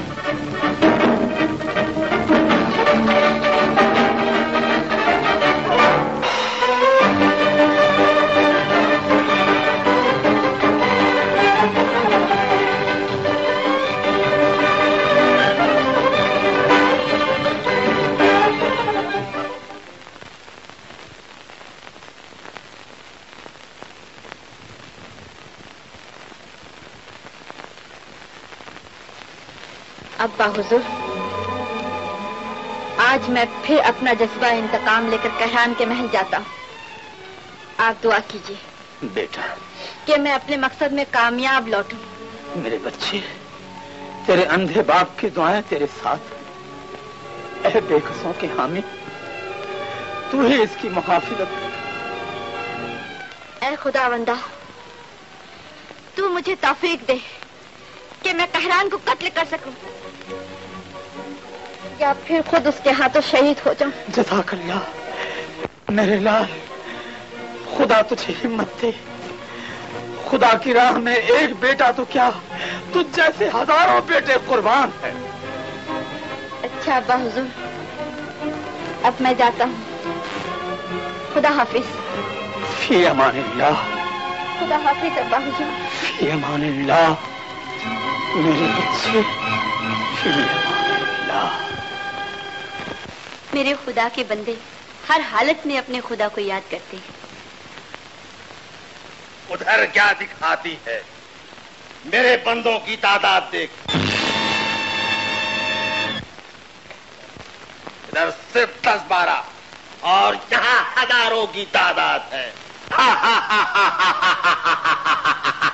अब्बा हुजूर, आज मैं फिर अपना जज्बा इंतकाम लेकर केहरान के महल जाता हूँ। आप दुआ कीजिए बेटा कि मैं अपने मकसद में कामयाब लौटूं। मेरे बच्चे, तेरे अंधे बाप की दुआएं तेरे साथ। ऐ बेकसों के हामी, तू ही इसकी मुहाफिजत। ऐ खुदावंदा, तू मुझे तौफीक दे कि मैं केहरान को कत्ल कर सकूं या फिर खुद उसके हाथों शहीद हो जाऊं। जज़ाकल्लाह मेरे लाल, खुदा तुझे हिम्मत दे। खुदा की राह में एक बेटा तो क्या, तुझ जैसे हजारों बेटे कुर्बान है। अच्छा अब्बा हुजूर, अब मैं जाता हूँ। खुदा हाफिज। फी अमानिल्लाह। खुदा हाफिज अब्बा हुजूर। फी अमानिल्लाह मेरे बच्चे, फी अमानिल्लाह। मेरे खुदा के बंदे हर हालत में अपने खुदा को याद करते हैं। उधर क्या दिखाती है? मेरे बंदों की तादाद देख। इधर सिर्फ 10-12 और यहाँ हजारों की तादाद है। हा हा हा हा हा हा हा।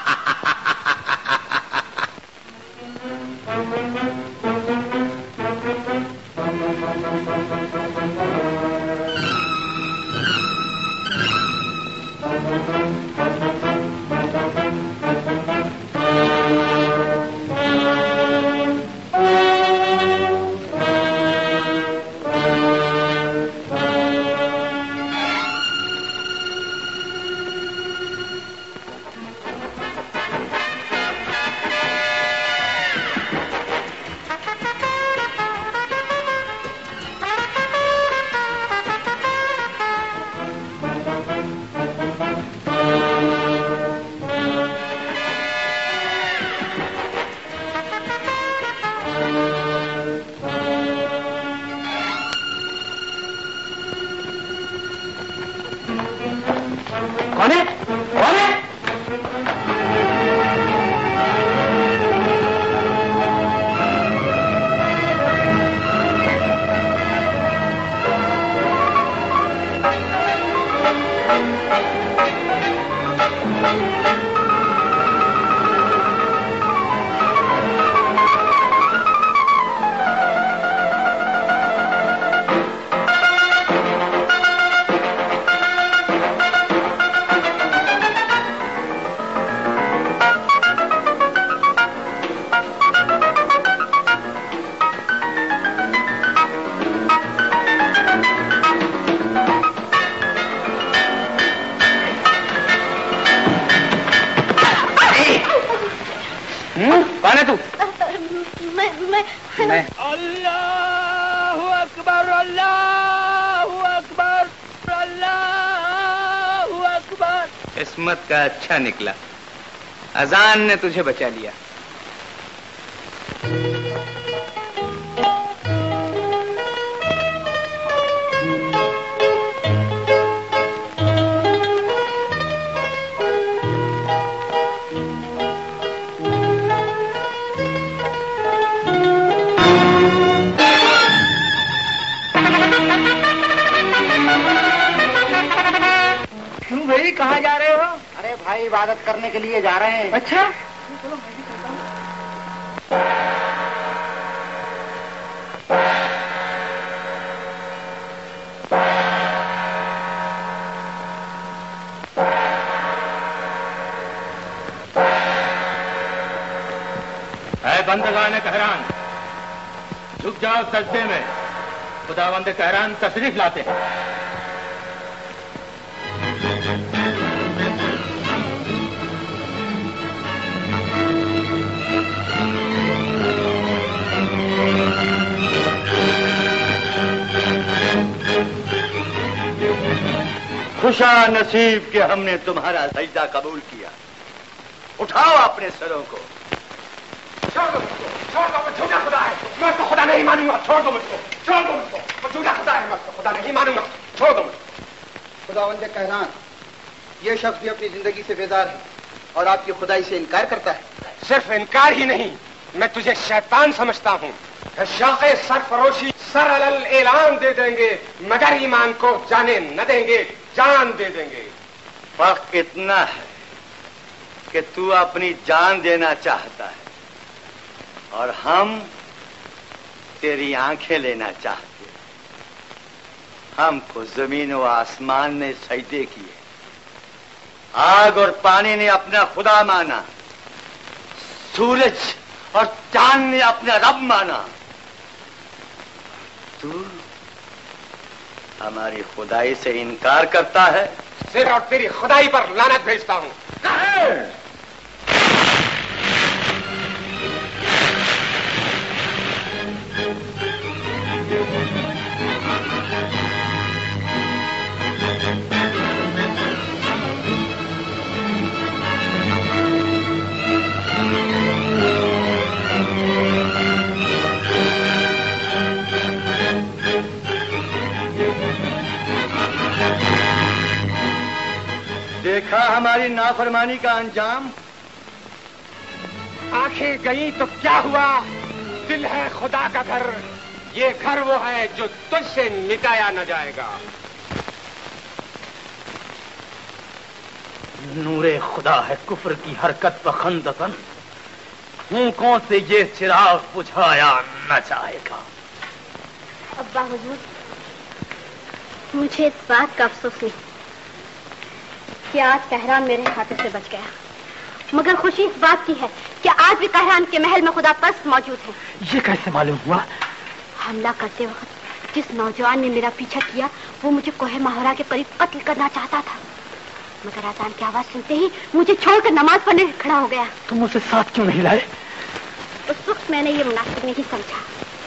किस्मत का अच्छा निकला, अजान ने तुझे बचा लिया। कहाँ जा रहे हो? अरे भाई, इबादत करने के लिए जा रहे हैं। अच्छा, चलो मैं भी चलता हूँ। ऐ बंदगान कहरान, झुक जाओ सजदे में। खुदावंद कहरान तशरीफ लाते हैं। खुशा नसीब के हमने तुम्हारा सजदा कबूल किया। उठाओ अपने सरों को। छोड़ दो मुझको, छोड़ दो, मैं झूठा खुदा है, मैं उसको खुदा नहीं मानूंगा। छोड़ दो मुझको, छोड़ दो मुझको, मैं झूठा खुदा है, मैं उसको खुदा नहीं मानूंगा। छोड़ दो मुझको। खुदावंद कहरान, ये शख्स भी अपनी जिंदगी से बेजार है और आपकी खुदाई से इनकार करता है। सिर्फ इनकार ही नहीं, मैं तुझे शैतान समझता हूँ। शाखे सरफरोशी सरल ऐलान दे देंगे, मगर ईमान को जाने न देंगे, जान दे देंगे। फर्क इतना है कि तू अपनी जान देना चाहता है और हम तेरी आंखें लेना चाहते हैं। हमको जमीन व आसमान ने सजदे किए, आग और पानी ने अपना खुदा माना, सूरज और चांद ने अपना रब माना। तू हमारी खुदाई से इनकार करता है। सिर और तेरी खुदाई पर लानत भेजता हूँ। देखा हमारी नाफरमानी का अंजाम। आंखें गई तो क्या हुआ, दिल है खुदा का घर। ये घर वो है जो तुझसे मिटाया न जाएगा। नूरे खुदा है कुफ्र की हरकत बखंदतन, फूंकों से ये चिराग बुझाया न जाएगा। अब्बा हुजूर, मुझे इस बात का अफसोस नहीं कि आज कहरान मेरे हाथों से बच गया, मगर खुशी इस बात की है कि आज भी कहरान के महल में खुदा परस्त मौजूद है। ये कैसे मालूम हुआ? हमला करते वक्त जिस नौजवान ने मेरा पीछा किया वो मुझे कोहे माहौरा के करीब कत्ल करना चाहता था, मगर आजान की आवाज सुनते ही मुझे छोड़कर नमाज पढ़ने खड़ा हो गया। तुम उसे साथ क्यों नहीं लाए? उस वक्त मैंने ये मुनासिब नहीं समझा,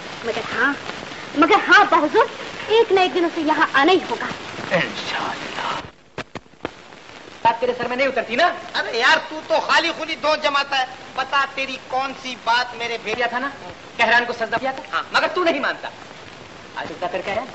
मगर हाँ अब्बा हुजूर, एक न एक दिन उसे यहाँ आना ही होगा। इंशाअल्लाह। बात तेरे सर में नहीं उतरती ना? अरे यार, तू तो खाली खुली दो जमाता है। बता तेरी कौन सी बात मेरे भेजा था ना, कहरान को सजदा किया था। हाँ। मगर तू नहीं मानता। आज सजदा कर कह रहा है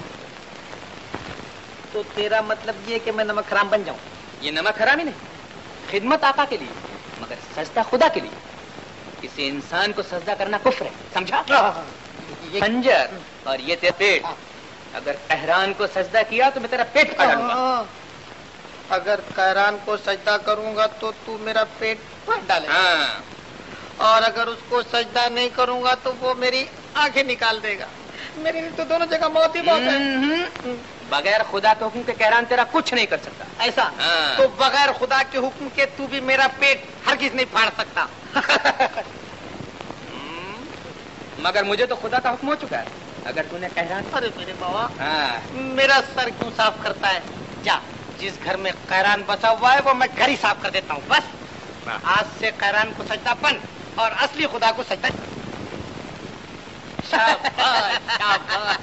तो तेरा मतलब ये कि मैं नमक हराम बन जाऊं? ये नमक हराम ही नहीं, खिदमत आका के लिए, मगर सजदा खुदा के लिए। किसी इंसान को सजदा करना कुफ्र है, समझा? ये खंजर और ये तेरा पेट, अगर कहरान को सजदा किया तो मैं तेरा पेट फाड़ डालूंगा। अगर कहरान को सजदा करूंगा तो तू मेरा पेट फाड़ डालेगा। हाँ। और अगर उसको सजदा नहीं करूंगा तो वो मेरी आंखें निकाल देगा। मेरे लिए तो दोनों जगह मौत ही मौत है। बगैर खुदा के हुक्म के कहरान तेरा कुछ नहीं कर सकता। ऐसा? हाँ। तो बगैर खुदा के हुक्म के तू भी मेरा पेट हरगिज नहीं फाड़ सकता। मगर मुझे तो खुदा का हुक्म हो चुका है। अगर तूने कहरान... अरे मेरे बाबा, हाँ। मेरा सर क्यों साफ करता है? जा, जिस घर में कहरान बसा हुआ है वो मैं घर ही साफ कर देता हूँ। बस आज से कहरान को सजदा बन और असली खुदा को सजदा। शाबाश, शाबाश।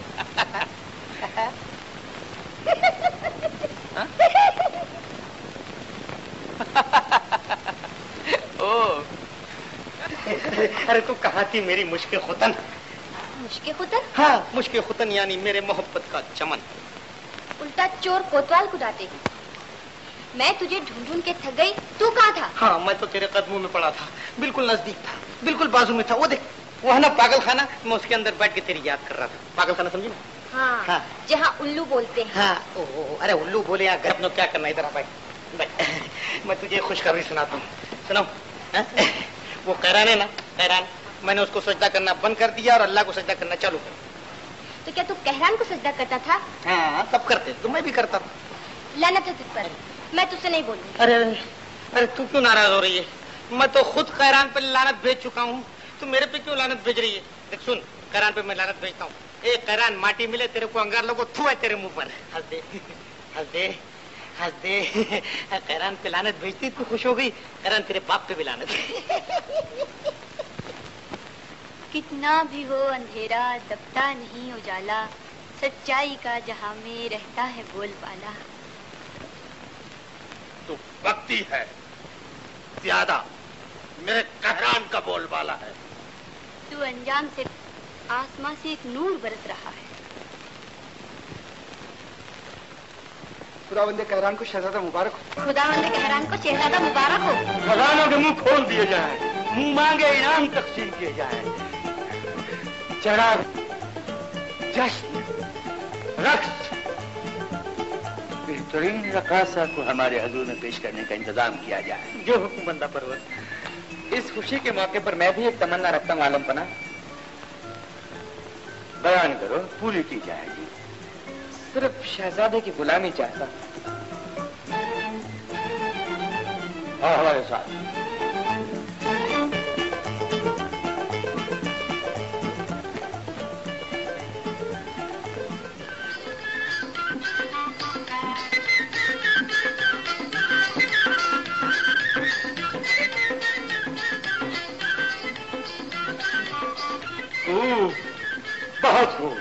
ओ, अरे तू कहाँ थी मेरी मुश्के खुतन? मुश्के खुतन? हाँ, मुश्के खुतन यानी मेरे मोहब्बत का चमन। उल्टा चोर कोतवाल कुदाते हैं। मैं तुझे ढूंढ ढूंढ के थक गई, तू कहाँ था? हाँ, मैं तो तेरे कदमों में पड़ा था, बिल्कुल नजदीक था, बिल्कुल बाजू में था। वो देख, वो है ना पागल खाना, मैं उसके अंदर बैठ के तेरी याद कर रहा था। पागल खाना समझी ना? हाँ, हाँ। जहाँ उल्लू बोलते हैं। हाँ, ओ, अरे उल्लू बोले या घर में क्या करना, इधर आ भाई। मैं तुझे खुशखबरी सुनाता हूँ, सुनो। वो कहरान है ना, कहरान, मैंने उसको सजदा करना बंद कर दिया और अल्लाह को सजदा करना चालू कर दिया। तो क्या तू कहरान को सजदा करता था? हाँ, सब करते, तो मैं भी करता था। लानत है तुझ पर, मैं तुझसे नहीं बोलूंगी। अरे अरे, तू क्यों नाराज हो रही है? मैं तो खुद कहरान पे लानत भेज चुका हूँ, तू मेरे पे क्यों लानत भेज रही है? देख सुन, कहरान पे मैं लानत भेजता हूँ। एक कहरान माटी मिले तेरे को, अंगार लोगो थू है तेरे मुंह पर। हंस दे, हंस दे, हंस दे। कहरान पे लानत भेजती तू खुश हो गई, कहरान तेरे बाप पे भी लानत। कितना भी हो अंधेरा दबता नहीं उजाला, सच्चाई का जहां में रहता है बोलबाला। तो वक्ती है, ज्यादा मेरे कहरान का बोलबाला है। तू अंजाम से आसमां से एक नूर बरस रहा है। खुदावंदे कहरान को शहजादा मुबारक हो। खुदावंदे कहरान को शहजादा मुबारक हो। खजानों के मुंह खोल दिए जाए, मुंह मांगे इनाम तकसीम किए जाए। चराग, जश्न, रक्स, बेहतरीन रकासा को हमारे हजूर में पेश करने का इंतजाम किया जाए। जो हुक्म बंदा परवर। इस खुशी के मौके पर मैं भी एक तमन्ना रखता हूँ आलम पना। बयान करो, पूरी की जाएगी। सिर्फ शहजादे की गुलामी चाहता। और हमारे साथ बहुत हो।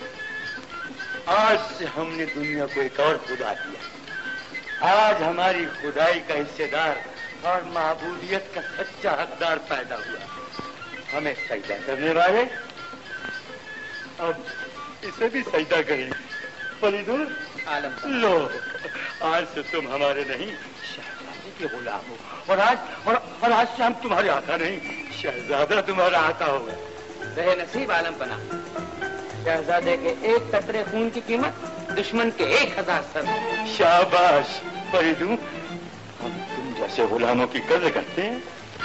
आज से हमने दुनिया को एक और खुदा दिया। आज हमारी खुदाई का हिस्सेदार और महबूदियत का सच्चा हकदार पैदा हुआ। हमें सजदा करने वाले अब इसे भी सजदा करेंगे। फरीदुल आलम लो, आज से तुम हमारे नहीं शहजादे के गुलाम हो। और आज से हम तुम्हारे आका नहीं, शहजादा तुम्हारा आका होगा। रहे नसीब आलम पना। शहजादे के एक कतरे खून की कीमत दुश्मन के 1000 सर। शाबाश फरीदू, हम तुम जैसे गुलामों की कदर करते हैं।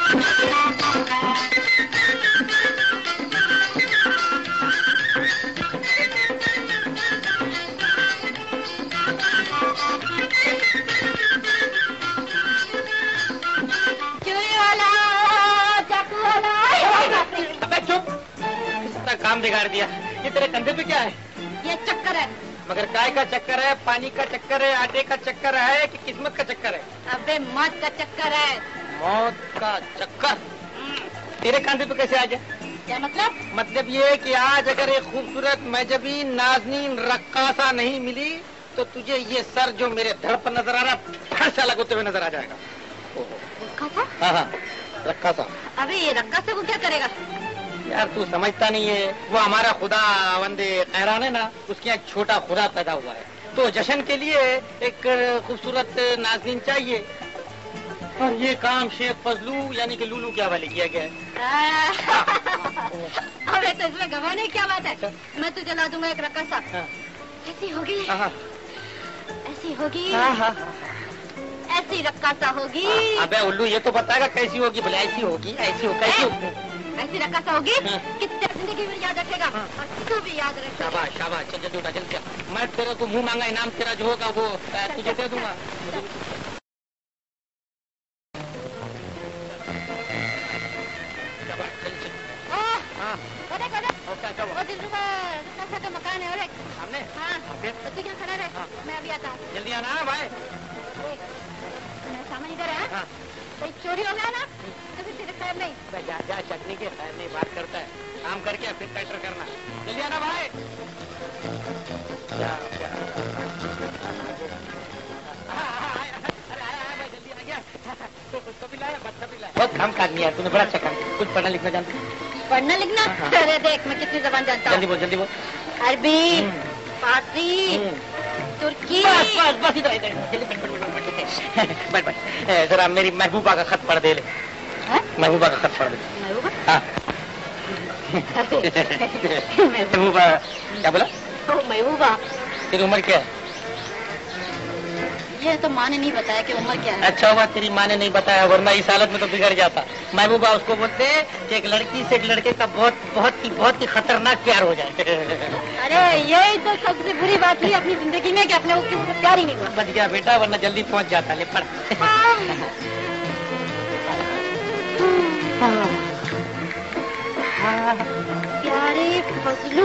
काम बिगाड़ दिया। ये तेरे कंधे पे क्या है? ये चक्कर है। मगर काय का चक्कर है? पानी का चक्कर है? आटे का चक्कर है कि किस्मत का चक्कर है? अबे मौत का चक्कर है। मौत का चक्कर तेरे कंधे पे कैसे आ गया? क्या मतलब? मतलब ये है कि आज अगर एक खूबसूरत मैजबी नाज़नीन रक्कासा नहीं मिली तो तुझे ये सर जो मेरे धड़ पर नजर आ रहा फड़ से अलग होते हुए नजर आ जाएगा। रक्कासा? हाँ, रक्कासा। अबे ये रक्कासा को क्या करेगा? यार तू समझता नहीं है, वो हमारा खुदा वंदे केहरान है ना, उसके यहाँ छोटा खुदा पैदा हुआ है, तो जश्न के लिए एक खूबसूरत नाज़नीन चाहिए और ये काम शेख फजलू यानी कि लूलू के हवाले किया गया है। अबे तो इसमें घबराने की क्या बात है? मैं तुझे ला दूंगा एक रक्कासा। ऐसी होगी, ऐसी होगी, ऐसी रक्कासा होगी। अबे उल्लू ये तो बताएगा कैसी होगी? बोले ऐसी होगी, ऐसी हो, कैसी होगी? ऐसी रक्कासा होगी कि तेरी जिंदगी में याद रखेगा और तू भी याद रखेगा। शाबाश शाबाश, चल जल्दी उठा, जल्दी। मैं तेरे को मुंह मांगा इनाम तेरा जो होगा वो तुझे दे दूंगा। वो दिलरुबा रक्कासा का मकान है। सामने? हाँ, तो तू क्या खड़ा रहे, मैं अभी आता हूँ। जल्दी आना भाई। मेरा सामान इधर है। हाँ। कोई चोरी हो गया ना तो फिर तेरे खैर नहीं। जा जा, चटनी के खैर नहीं बात करता है, काम करके फिर कैटर करना। जल्दी आना भाई। बहुत काम काटनी है, तूने बड़ा अच्छा काम किया। कुछ पढ़ना लिखना जानती है? पढ़ना लिखना? अरे देख मैं कितनी जबान जानता हूँ। जल्दी बोल, जल्दी बोल। अरबी, फारसी, तुर्की। बस इधर इधर, बैठ बैठ। जरा मेरी महबूबा का खत पढ़ दे ले। महबूबा का खत पढ़ दे। हाँ। महबूबा क्या बोला? महबूबा, तेरी उम्र क्या है? ये तो माँ ने नहीं बताया कि उम्र क्या है। अच्छा हुआ तेरी माँ ने नहीं बताया, वरना इस हालत में तो बिगड़ जाता। महबूबा उसको बोलते हैं कि एक लड़की से एक लड़के का बहुत ही खतरनाक प्यार हो जाए। अरे यही तो सबसे बुरी बात हुई अपनी जिंदगी में कि अपने उसके प्यार ही नहीं हुआ। बच गया बेटा, वरना जल्दी पहुंच जाता। ले पढ़। प्यारे फजलू,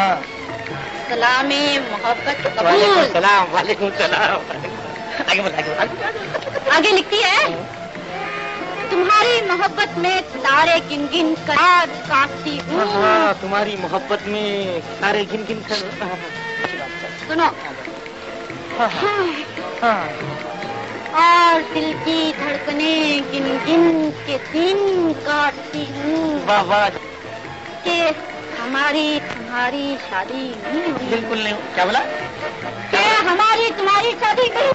सलामे मोहब्बत कबूल। वालेकुम सलाम। आगे बोल, आगे बोल। आगे लिखती है, तुम्हारी मोहब्बत में तारे गिन गिन कर काटती हूँ। तुम्हारी मोहब्बत में तारे गिन गिन कर। सुनो, और दिल की धड़कनें गिन गिन के दिन काटती हूँ। वाह वाह। कि हमारी तुम्हारी शादी नहीं हुई। बिल्कुल नहीं। क्या बोला? कि हमारी तुम्हारी शादी नहीं।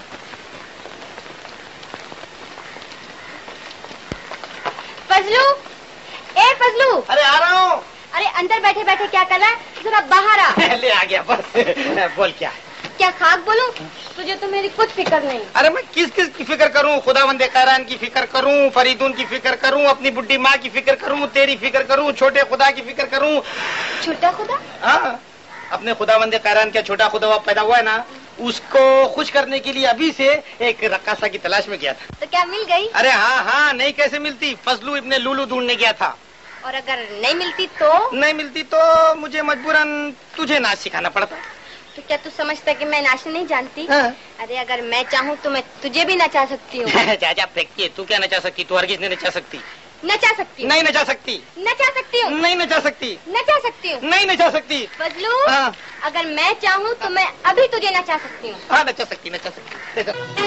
फजलू, ए फजलू। अरे आ रहा हूँ। अरे अंदर बैठे बैठे क्या कर रहा है? जरा बाहर आ। ले आ गया बस। बोल क्या? क्या खाक बोलूं? तुझे तो मेरी कुछ फिक्र नहीं। अरे मैं किस किस की फिक्र करूं? खुदावंदे कैरान की फिक्र करूं, फरीदून की फिक्र करूं, अपनी बुड्ढी माँ की फिक्र करूं, तेरी फिक्र करूं, छोटे खुदा की फिक्र करूं। छोटा खुदा? हाँ, अपने खुदावंदे कैरान का छोटा खुदा पैदा हुआ है ना, उसको खुश करने के लिए अभी से एक रक्कासा की तलाश में गया था। तो क्या मिल गई? अरे हाँ हाँ, नहीं कैसे मिलती? फजलू इब्ने लूलू ढूंढने गया था। और अगर नहीं मिलती तो? नहीं मिलती तो मुझे मजबूरन तुझे नाच सिखाना पड़ता। तो क्या तू समझता कि मैं नाचने नहीं जानती? हाँ। अरे अगर मैं चाहूँ तो मैं तुझे भी नचा सकती हूँ। जा जा फेंकती है, तू क्या नचा सकती? तू हरगिज नहीं नचा सकती। नचा सकती हूँ। नहीं नचा सकती। नचा सकती हूँ। नहीं नचा सकती। नचा सकती हूँ। नहीं नचा सकती। फजलू, हाँ। अगर मैं चाहूँ तो मैं अभी तुझे नचा सकती हूँ। हाँ नचा सकती, नचा सकती।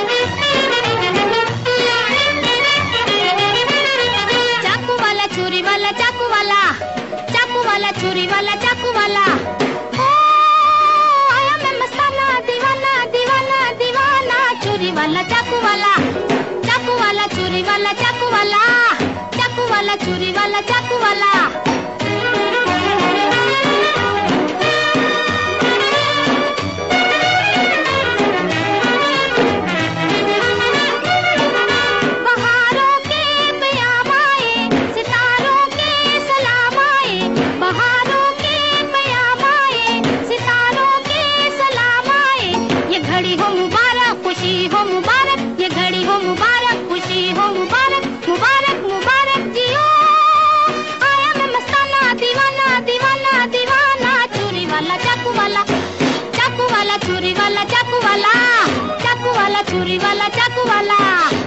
चाकू वाला छुरी वाला चाकू वाला, चाकू वाला छुरी वाला चाकू वाला। ओ आया मैं मस्ताना दीवाना दीवाना दीवाना। छुरी वाला चाकू वाला, चाकू वाला छुरी वाला चाकू वाला, चाकू वाला छुरी वाला चाकू वाला। छुरी वाला चाकू वाला, चाकू वाला छुरी वाला चाकू वाला।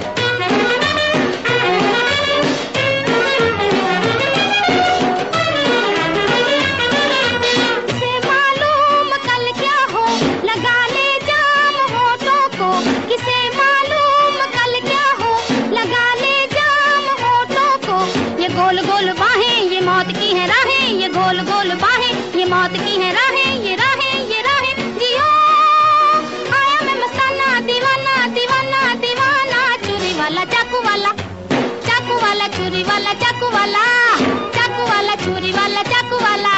किसे मालूम कल क्या हो, लगा ले जाम होठों को। किसे मालूम कल क्या हो, लगा ले जाम होठों को। ये गोल गोल बाहें ये मौत की है राहें, ये गोल गोल बाहें ये मौत की है राहें, ये राहें ये राहें। जियो आया मैं मस्ताना दीवाना दीवाना दीवाना। छुरी वाला चाकू वाला, चाकू वाला छुरी वाला चाकू वाला, चाकू वाला छुरी वाला चाकू वाला।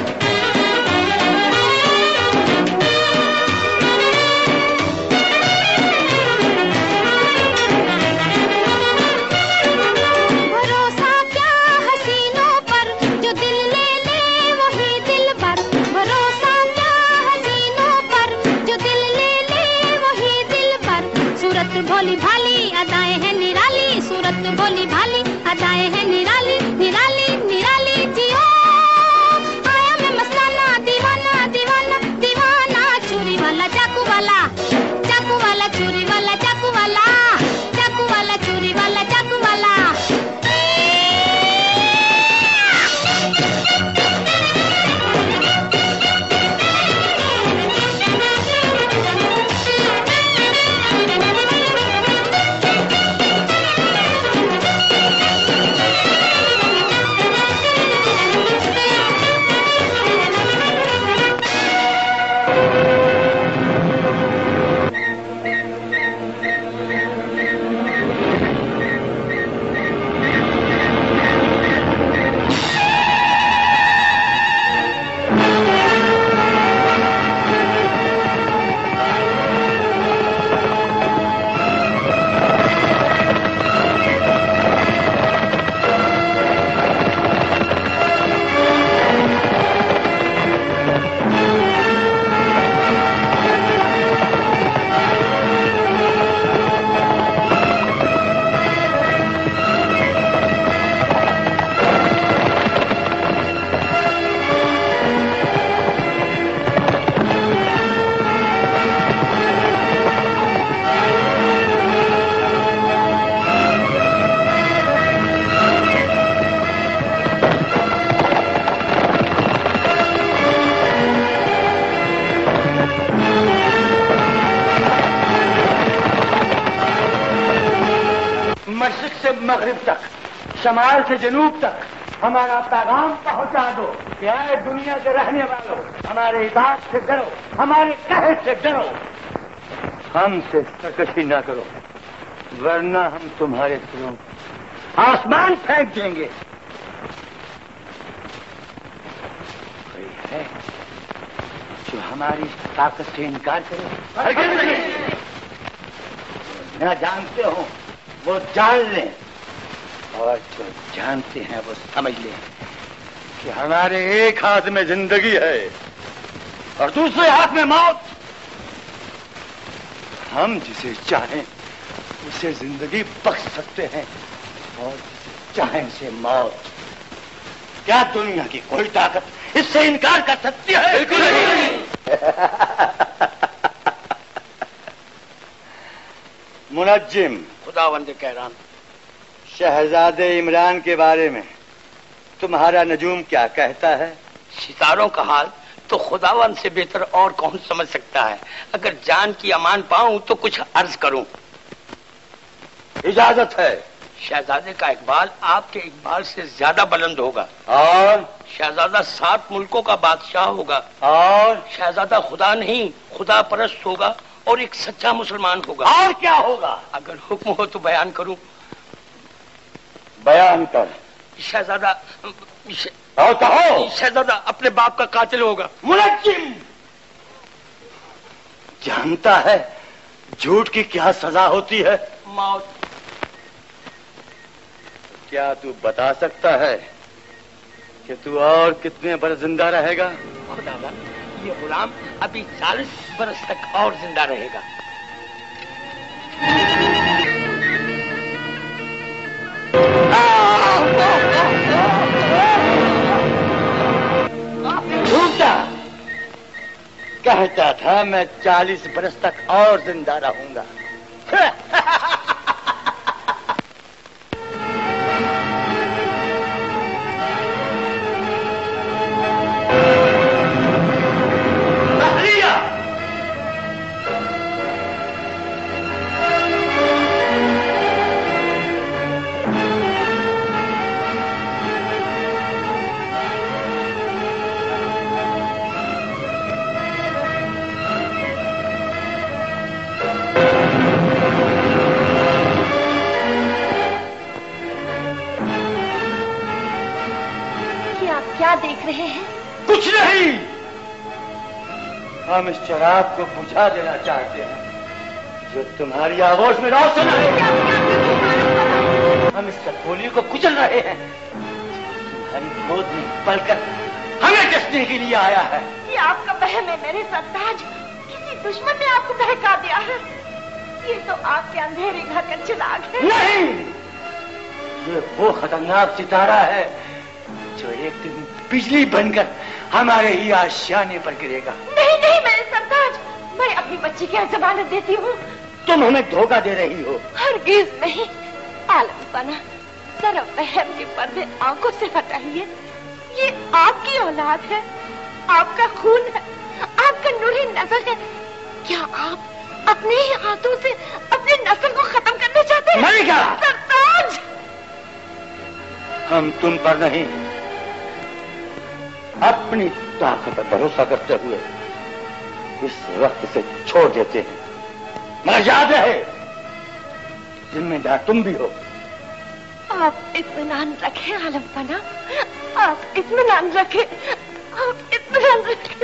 भरोसा क्या हसीनों पर, जो दिल ले ले वही दिल भर। भरोसा क्या हसीनों पर, जो दिल ले ले वही दिल भर। सूरत भोली भाली अदाएं हैं निराली, सूरत भोली भाली अदाएं हैं निराली निराली। से मगरिब तक, शमाल से जनूब तक हमारा पैगाम पहुंचा दो कि आए दुनिया के रहने वालों, हमारे इबादत से डरो, हमारे कहे से डरो, हमसे सरकशी ना करो, वरना हम तुम्हारे सिरों आसमान फेंक देंगे। कोई है जो हमारी ताकत से इनकार करे? न जानते हो वो जान लें, और जो जानते हैं वो समझ लें कि हमारे एक हाथ में जिंदगी है और दूसरे हाथ में मौत। हम जिसे चाहें उसे जिंदगी बख्श सकते हैं और जिसे चाहें उसे मौत। क्या दुनिया की कोई ताकत इससे इनकार कर सकती है? बिल्कुल नहीं। मुनज्जिम, खुदावंद कहरान, शहजादे इमरान के बारे में तुम्हारा नजूम क्या कहता है? सितारों का हाल तो खुदावन से बेहतर और कौन समझ सकता है। अगर जान की अमान पाऊं तो कुछ अर्ज करूं। इजाजत है। शहजादे का इकबाल आपके इकबाल से ज्यादा बुलंद होगा। और शहजादा 7 मुल्कों का बादशाह होगा। और शहजादा खुदा नहीं, खुदा परस्त होगा और एक सच्चा मुसलमान होगा। और क्या होगा? अगर हुक्म हो तो बयान करूं। बयान कर। शहजादा और कहो। शहजादा अपने बाप का कातिल होगा। मुनज्जिम जानता है झूठ की क्या सजा होती है? मौत। क्या तू बता सकता है कि तू और कितने बरस जिंदा रहेगा? खुदावन, ये गुलाम अभी 40 बरस तक और जिंदा रहेगा। झूठा कहता था मैं 40 बरस तक और जिंदा रहूंगा। क्या देख रहे हैं? कुछ नहीं, हम इस चराग को बुझा देना चाहते हैं जो तुम्हारी आवाज में रोशन है। हम इस कठोली को कुचल रहे हैं तुम्हारी गोद में पलकर हमें डसने के लिए आया है। ये आपका बहम है मेरे सरताज। किसी दुश्मन ने आपको बहका दिया है। ये तो आपके अंधेरे घर का चिराग है। नहीं, ये वो खतरनाक सितारा है जो एक दिन बिजली बनकर हमारे ही आशियाने पर गिरेगा। नहीं नहीं मेरे सरताज, मैं अपनी बच्ची की जमानत देती हूँ। तुम हमें धोखा दे रही हो। हरगिज नहीं। आलम पना, जरा वहम के पर्दे आंखों से हटाइए। ये आपकी औलाद है, आपका खून है, आपका नूरी नस्ल है। क्या आप अपने ही हाथों से अपनी नस्ल को खत्म करना चाहते हैं? नहीं क्या? सरताज, हम तुम पर नहीं, अपनी ताकत पर भरोसा करते हुए इस वक्त से छोड़ देते हैं। मगर याद रहे, जिम्मेदार तुम भी हो। आप इत्मीनान रखें आलम पना, आप इत्मीनान रखें, आप इत्मीनान रखें।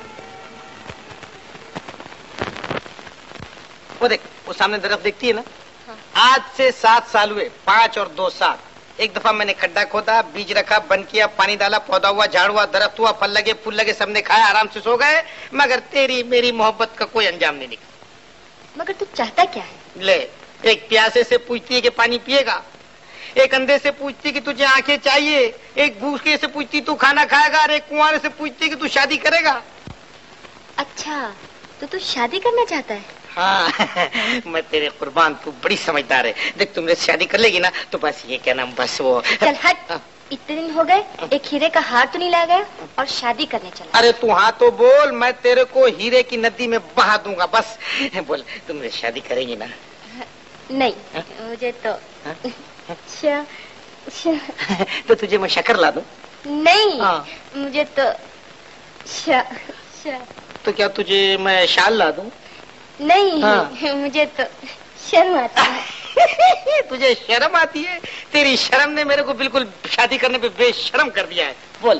वो देख, वो सामने दरख्त देखती है ना? हाँ। आज से 7 साल हुए, 5 और 2 7। एक दफा मैंने खड्डा खोदा, बीज रखा, बंद किया, पानी डाला, पौधा हुआ, झाड़ हुआ, दरख्त हुआ, फल लगे, फूल लगे, सबने खाया, आराम से सो गए। मगर तेरी मेरी मोहब्बत का कोई अंजाम नहीं निकला। मगर तू चाहता क्या है? ले, एक प्यासे से पूछती है कि पानी पिएगा, एक अंधे से पूछती कि तुझे आंखें चाहिए, एक भूखे से पूछती तू खाना खाएगा, और एक कुंवारे से पूछती कि तू शादी करेगा। अच्छा, तो तू शादी करना चाहता है? हाँ, मैं तेरे कुर्बान, तू बड़ी समझदार है। देख, तुमने शादी कर लेगी ना तो बस ये क्या नाम, बस वो। चल हट, इतने दिन हो गए, एक हीरे का हार तो नहीं ला गया और शादी करने चला। अरे तू हाँ तो बोल, मैं तेरे को हीरे की नदी में बहा दूंगा। बस बोल, तुम शादी करेंगी ना? नहीं, मुझे तो अच्छा तो तुझे मैं शक्कर ला दूं? नहीं। हाँ। मुझे तो तो क्या तुझे मैं शाल ला दूं? नहीं। हाँ। मुझे तो शर्म आती है। तुझे शर्म आती है? तेरी शर्म ने मेरे को बिल्कुल शादी करने पे बेशर्म कर दिया है। बोल।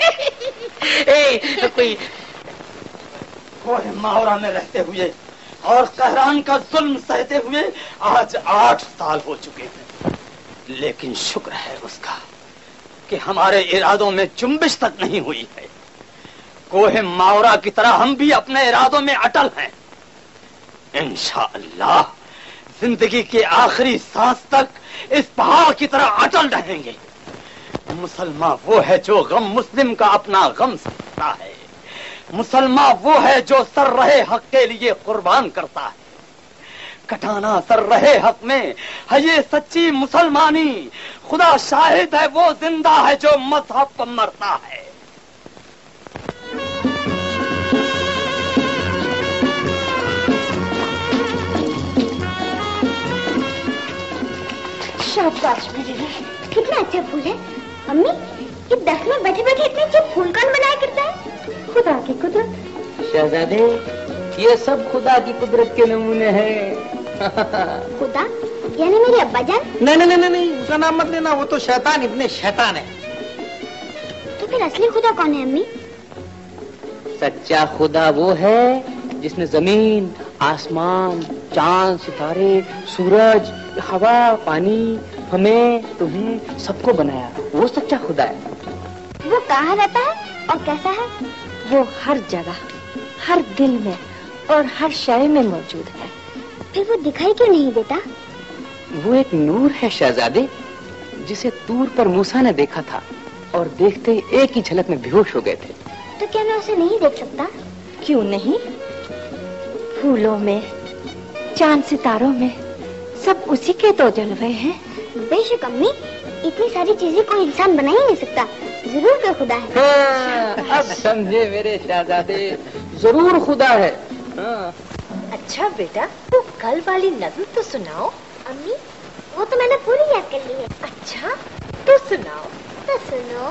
कोई मावरा में रहते हुए और कहरान का जुल्म सहते हुए आज 8 साल हो चुके हैं, लेकिन शुक्र है उसका कि हमारे इरादों में जुम्बिश तक नहीं हुई है। कोहे मावरा की तरह हम भी अपने इरादों में अटल हैं। इंशाअल्लाह जिंदगी के आखिरी सांस तक इस पहाड़ की तरह अटल रहेंगे। मुसलमान वो है जो गम मुस्लिम का अपना गम समझता है। मुसलमान वो है जो सर रहे हक के लिए कुर्बान करता है। कटाना सर रहे हक में है ये सच्ची मुसलमानी। खुदा शाहिद है वो जिंदा है जो मजहब पर मरता है। शाबाश मेरे लिए, कितना अच्छा फूल है। अम्मी, ये 10 में बैठे बैठे इतने अच्छे फूल कौन बनाया करता है? खुदा की कुदरत। शहजादे, ये सब खुदा की कुदरत के नमूने हैं। खुदा यानी मेरे अब्बा जान? नहीं, उसका नाम मत लेना, वो तो शैतान इतने शैतान है। तो फिर असली खुदा कौन है अम्मी? सच्चा खुदा वो है जिसने जमीन, आसमान, चांद, सितारे, सूरज, हवा, पानी, हमें, तुम्हें, सबको बनाया। वो सच्चा खुदा है। वो कहाँ रहता है और कैसा है? वो हर जगह, हर दिल में और हर शय में मौजूद है। फिर वो दिखाई क्यों नहीं देता? वो एक नूर है शहजादे, जिसे दूर पर मूसा ने देखा था और देखते ही एक ही झलक में बेहोश हो गए थे। तो क्या मैं उसे नहीं देख सकता? क्यों नहीं? फूलों में, चांद सितारों में सब उसी के तो जलवे हैं। बेशक अम्मी, इतनी सारी चीजें कोई इंसान बना ही नहीं सकता। जरूर कोई खुदा है। हाँ, अब समझे मेरे शहजादे, जरूर खुदा है। हाँ। अच्छा बेटा, वो कल वाली नज़्म तो सुनाओ। अम्मी, वो तो मैंने पूरी याद कर ली है। अच्छा, तो सुनाओ। तो सुनो।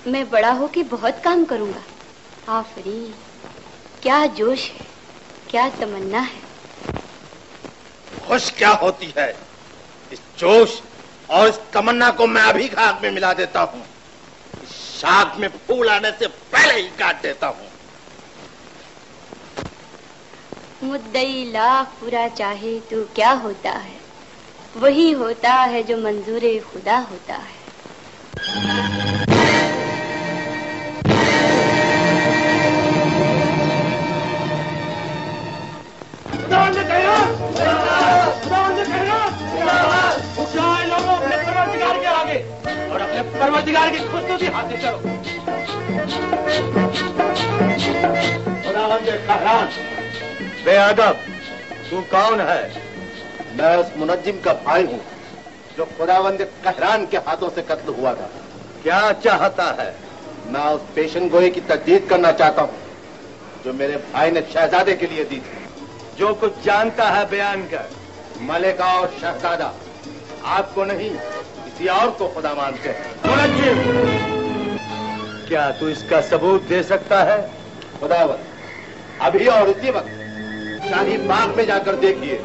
मैं बड़ा हो के बहुत काम करूंगा। आफरी, क्या जोश है, क्या तमन्ना है। खुश क्या होती है, इस जोश और इस तमन्ना को मैं अभी खाक में मिला देता हूँ। इस शाख में फूल आने से पहले ही काट देता हूँ। मुद्दई लाख बुरा चाहे तो क्या होता है, वही होता है जो मंजूरे खुदा होता है। लोगों अपने परवरदिगार के आगे और अपने परवरदिगार की खुशनुदी हासिल करो। खुदावंद कहरान, बेअदब, तू कौन है? मैं उस मुनज्जिम का भाई हूँ जो खुदावंद कहरान के हाथों से कत्ल हुआ था। क्या चाहता है? मैं उस पेशन गोई की तजदीद करना चाहता हूँ जो मेरे भाई ने शहजादे के लिए दी थी। जो कुछ जानता है बयान कर। मलिका और शहजादा आपको नहीं किसी और को खुदा मानते हैं। मुनज्जिम, क्या तू इसका सबूत दे सकता है? खुदावंद, अभी और इसी वक्त शाही बाग में जाकर देखिए।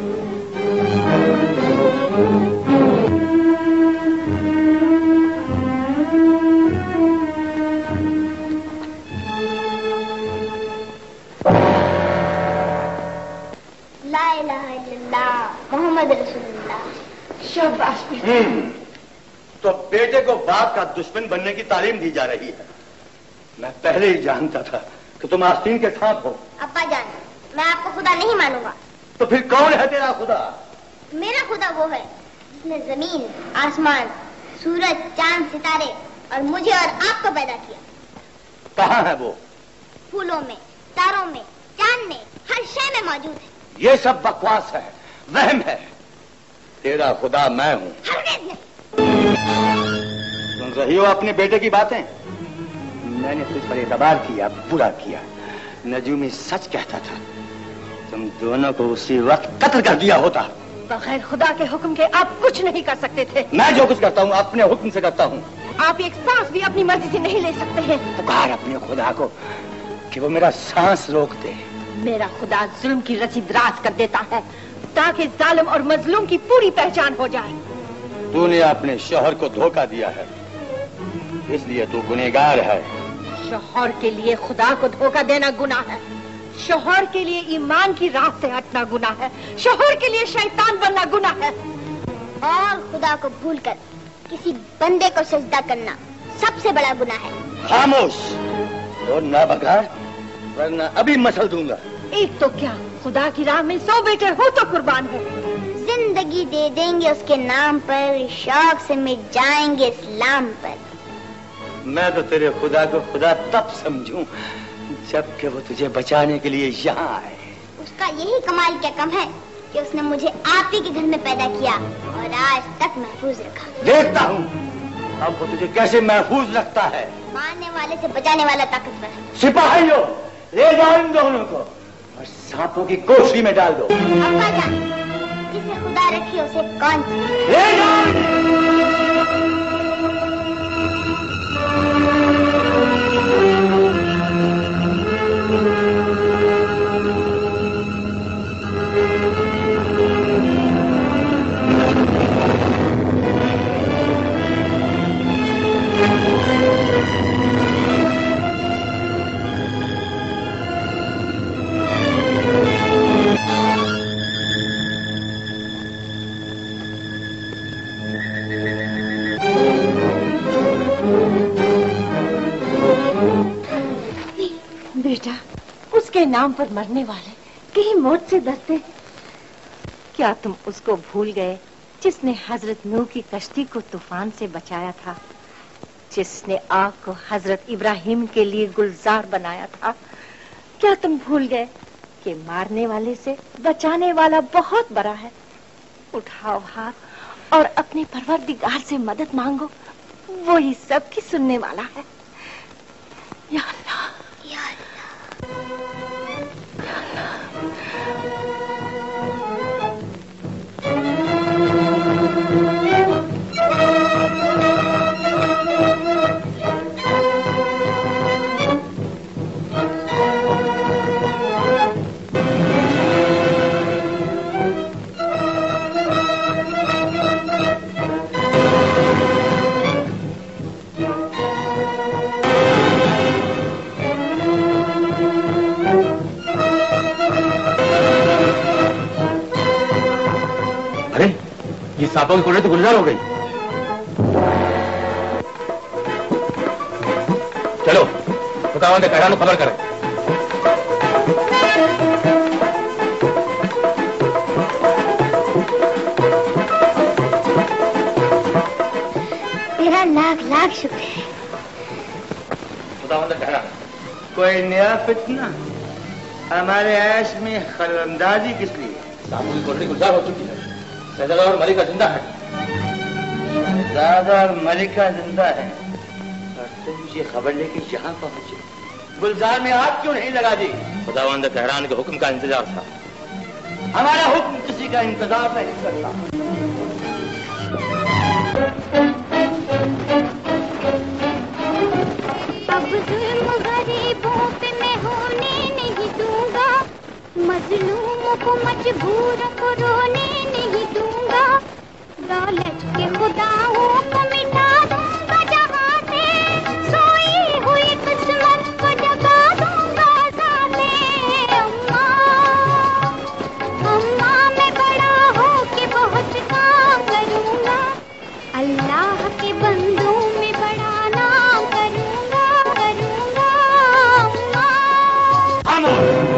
ला इलाहा इल्लल्लाह मोहम्मद रसूलुल्लाह। शाबाश। तो बेटे को बाप का दुश्मन बनने की तालीम दी जा रही है। मैं पहले ही जानता था कि तुम आस्तीन के सांप हो। अब्बा जान, मैं आपको खुदा नहीं मानूंगा। तो फिर कौन है तेरा खुदा? मेरा खुदा वो है जिसने जमीन, आसमान, सूरज, चांद, सितारे और मुझे और आपको पैदा किया। कहाँ है वो? फूलों में, तारों में, चांद में, हर शय में मौजूद है। ये सब बकवास है, वहम है। तेरा खुदा मैं हूँ। हरगिज़ नहीं। सुन रही हो अपने बेटे की बातें? मैंने तुझ पर एतबार किया, बुरा किया। नजूमी सच कहता था। तुम दोनों को उसी वक्त कत्ल कर दिया होता। बगैर खुदा के हुक्म के आप कुछ नहीं कर सकते थे। मैं जो कुछ करता हूँ अपने हुक्म से करता हूँ। आप एक सांस भी अपनी मर्जी से नहीं ले सकते हैं। पुकार अपने खुदा को कि वो मेरा सांस रोक दे। मेरा खुदा जुल्म की रस्सी दराज कर देता है ताकि जालिम और मजलूम की पूरी पहचान हो जाए। तूने अपने शौहर को धोखा दिया है, इसलिए तू गुनहगार है। शौहर के लिए खुदा को धोखा देना गुनाह है। शौहर के लिए ईमान की राह से हटना गुनाह है। शौहर के लिए शैतान बनना गुनाह है। और खुदा को भूलकर किसी बंदे को सजदा करना सबसे बड़ा गुनाह है। खामोश और ना बगाड़, वरना अभी मसल दूंगा। एक तो क्या, खुदा की राह में 100 बेटे हो तो कुर्बान हो। जिंदगी दे देंगे उसके नाम पर, शौक से मिट जाएंगे इस्लाम पर। मैं तो तेरे खुदा को खुदा तब समझूं जबकि वो तुझे बचाने के लिए यहाँ आए। उसका यही कमाल क्या कम है कि उसने मुझे आप ही के घर में पैदा किया और आज तक महफूज रखा। देखता हूँ अब वो तुझे कैसे महफूज रखता है। मारने वाले से बचाने वाला ताकतवर है। सिपाहियों, ले जाओ इन दोनों को और सांपों की कोठरी में डाल दो। अब्बा जान, जिसे खुदा रखी उसे कौन ले जाओ। बेटा, उसके नाम पर मरने वाले कहीं मौत से डरते। क्या तुम उसको भूल गए जिसने हजरत नूह की कश्ती को तूफान से बचाया था, जिसने आग को हजरत इब्राहिम के लिए गुलजार बनाया था? क्या तुम भूल गए कि मारने वाले से बचाने वाला बहुत बड़ा है? उठाओ हाथ और अपने परवरदिगार से मदद मांगो, वो ही सबकी सुनने वाला है। या अल्लाह, या अल्लाह, या अल्लाह। सांपों की कुंडली तो गुलजार हो गई। चलो खुदावंद कहरान को खबर करें। तेरा लाख लाख शुक्र है। खुदावंद कहरान, कोई नया फितना? हमारे ऐश में खलंदाजी किस लिए? सांपों की कुंडली गुलजार हो चुकी है। शहजादा और मलिका जिंदा है। शहजादा और मलिका जिंदा है और तुम ये खबर लेके यहाँ पहुंचे। गुलजार में आग क्यों नहीं लगा दी? खुदावंद कहरान के हुक्म का इंतजार था। हमारा हुक्म किसी का इंतजार नहीं करता। अब जुल्म गरीबों पे मैं होने नहीं दूंगा, मजलूमों को मजबूरों को रोने नहीं दूंगा। दौलत के खुदाओं को मिटा दूंगा जहां से, सोई हुई किस्मत को जगा दूंगा ज़ाते। अम्मा अम्मा मैं बड़ा हो के बहुत काम करूंगा, अल्लाह के बंदों में बड़ा नाम करूंगा करूंगा। अम्मा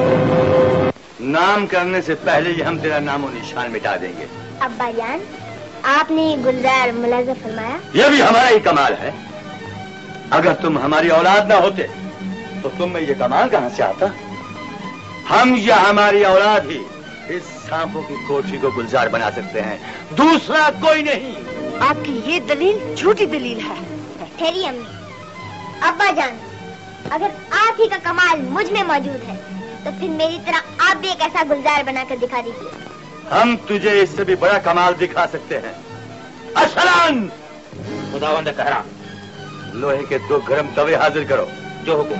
नाम करने से पहले ही हम तेरा नामो निशान मिटा देंगे। अब्बा जान, आपने गुलजार मुलाजा फरमाया। यह भी हमारा ही कमाल है। अगर तुम हमारी औलाद ना होते तो तुम में ये कमाल कहां से आता? हम या हमारी औलाद ही इस सांपों की कोठरी को गुलजार बना सकते हैं, दूसरा कोई नहीं। आपकी ये दलील झूठी दलील है। ठहरिए अम्मी। अब्बा जान, अगर आप ही का कमाल मुझ में मौजूद है तो फिर मेरी तरह आप भी एक ऐसा गुलजार बनाकर दिखा दीजिए। हम तुझे इससे भी बड़ा कमाल दिखा सकते हैं। असलान! खुदावंद कहरान, लोहे के 2 गरम तवे हाजिर करो। जो हुक्म।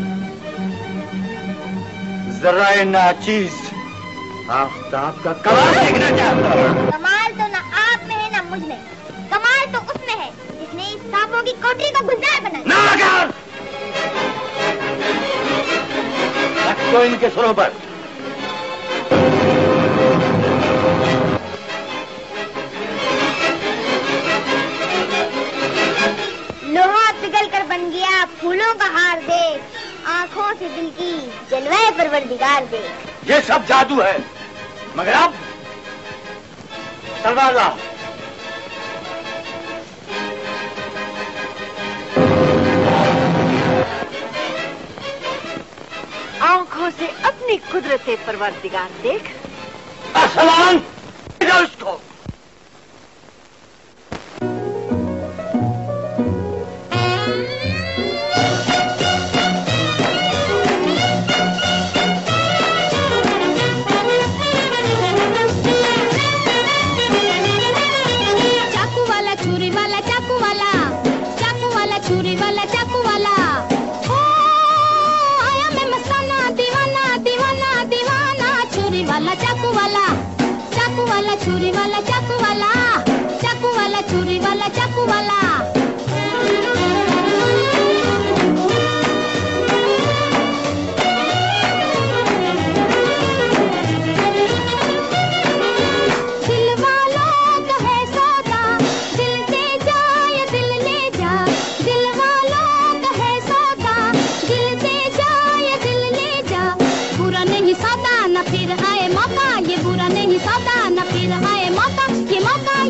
जराए नाचीज आफताब का कमाल देखना चाहता हूँ। कमाल तो न आप में है न मुझ में, कमाल तो उसमें है जिसने इस सांपों की कोठरी को गुलजार बनाया। रखो इनके सुरों पर। लोहा पिघल कर बन गया फूलों का हार दे, आंखों से दिल की जलवाए परवरदिगार दे। ये सब जादू है, मगर अब तलवार लाओ। आंखों से अपनी कुदरते परवरदिगार देख। असलान! उसको छुरी वाला चाकू वाला, चाकू वाला छुरी वाला चाकू वाला। दिल वालों का है सौदा, दिल दे जा या दिल ले जा। दिल वालों का है सौदा, दिल दे जा या दिल ले जा। बुरा नहीं सौदा न फिर आए मौका, ये बुरा नहीं सौदा न फिर आए मौका, ये मौका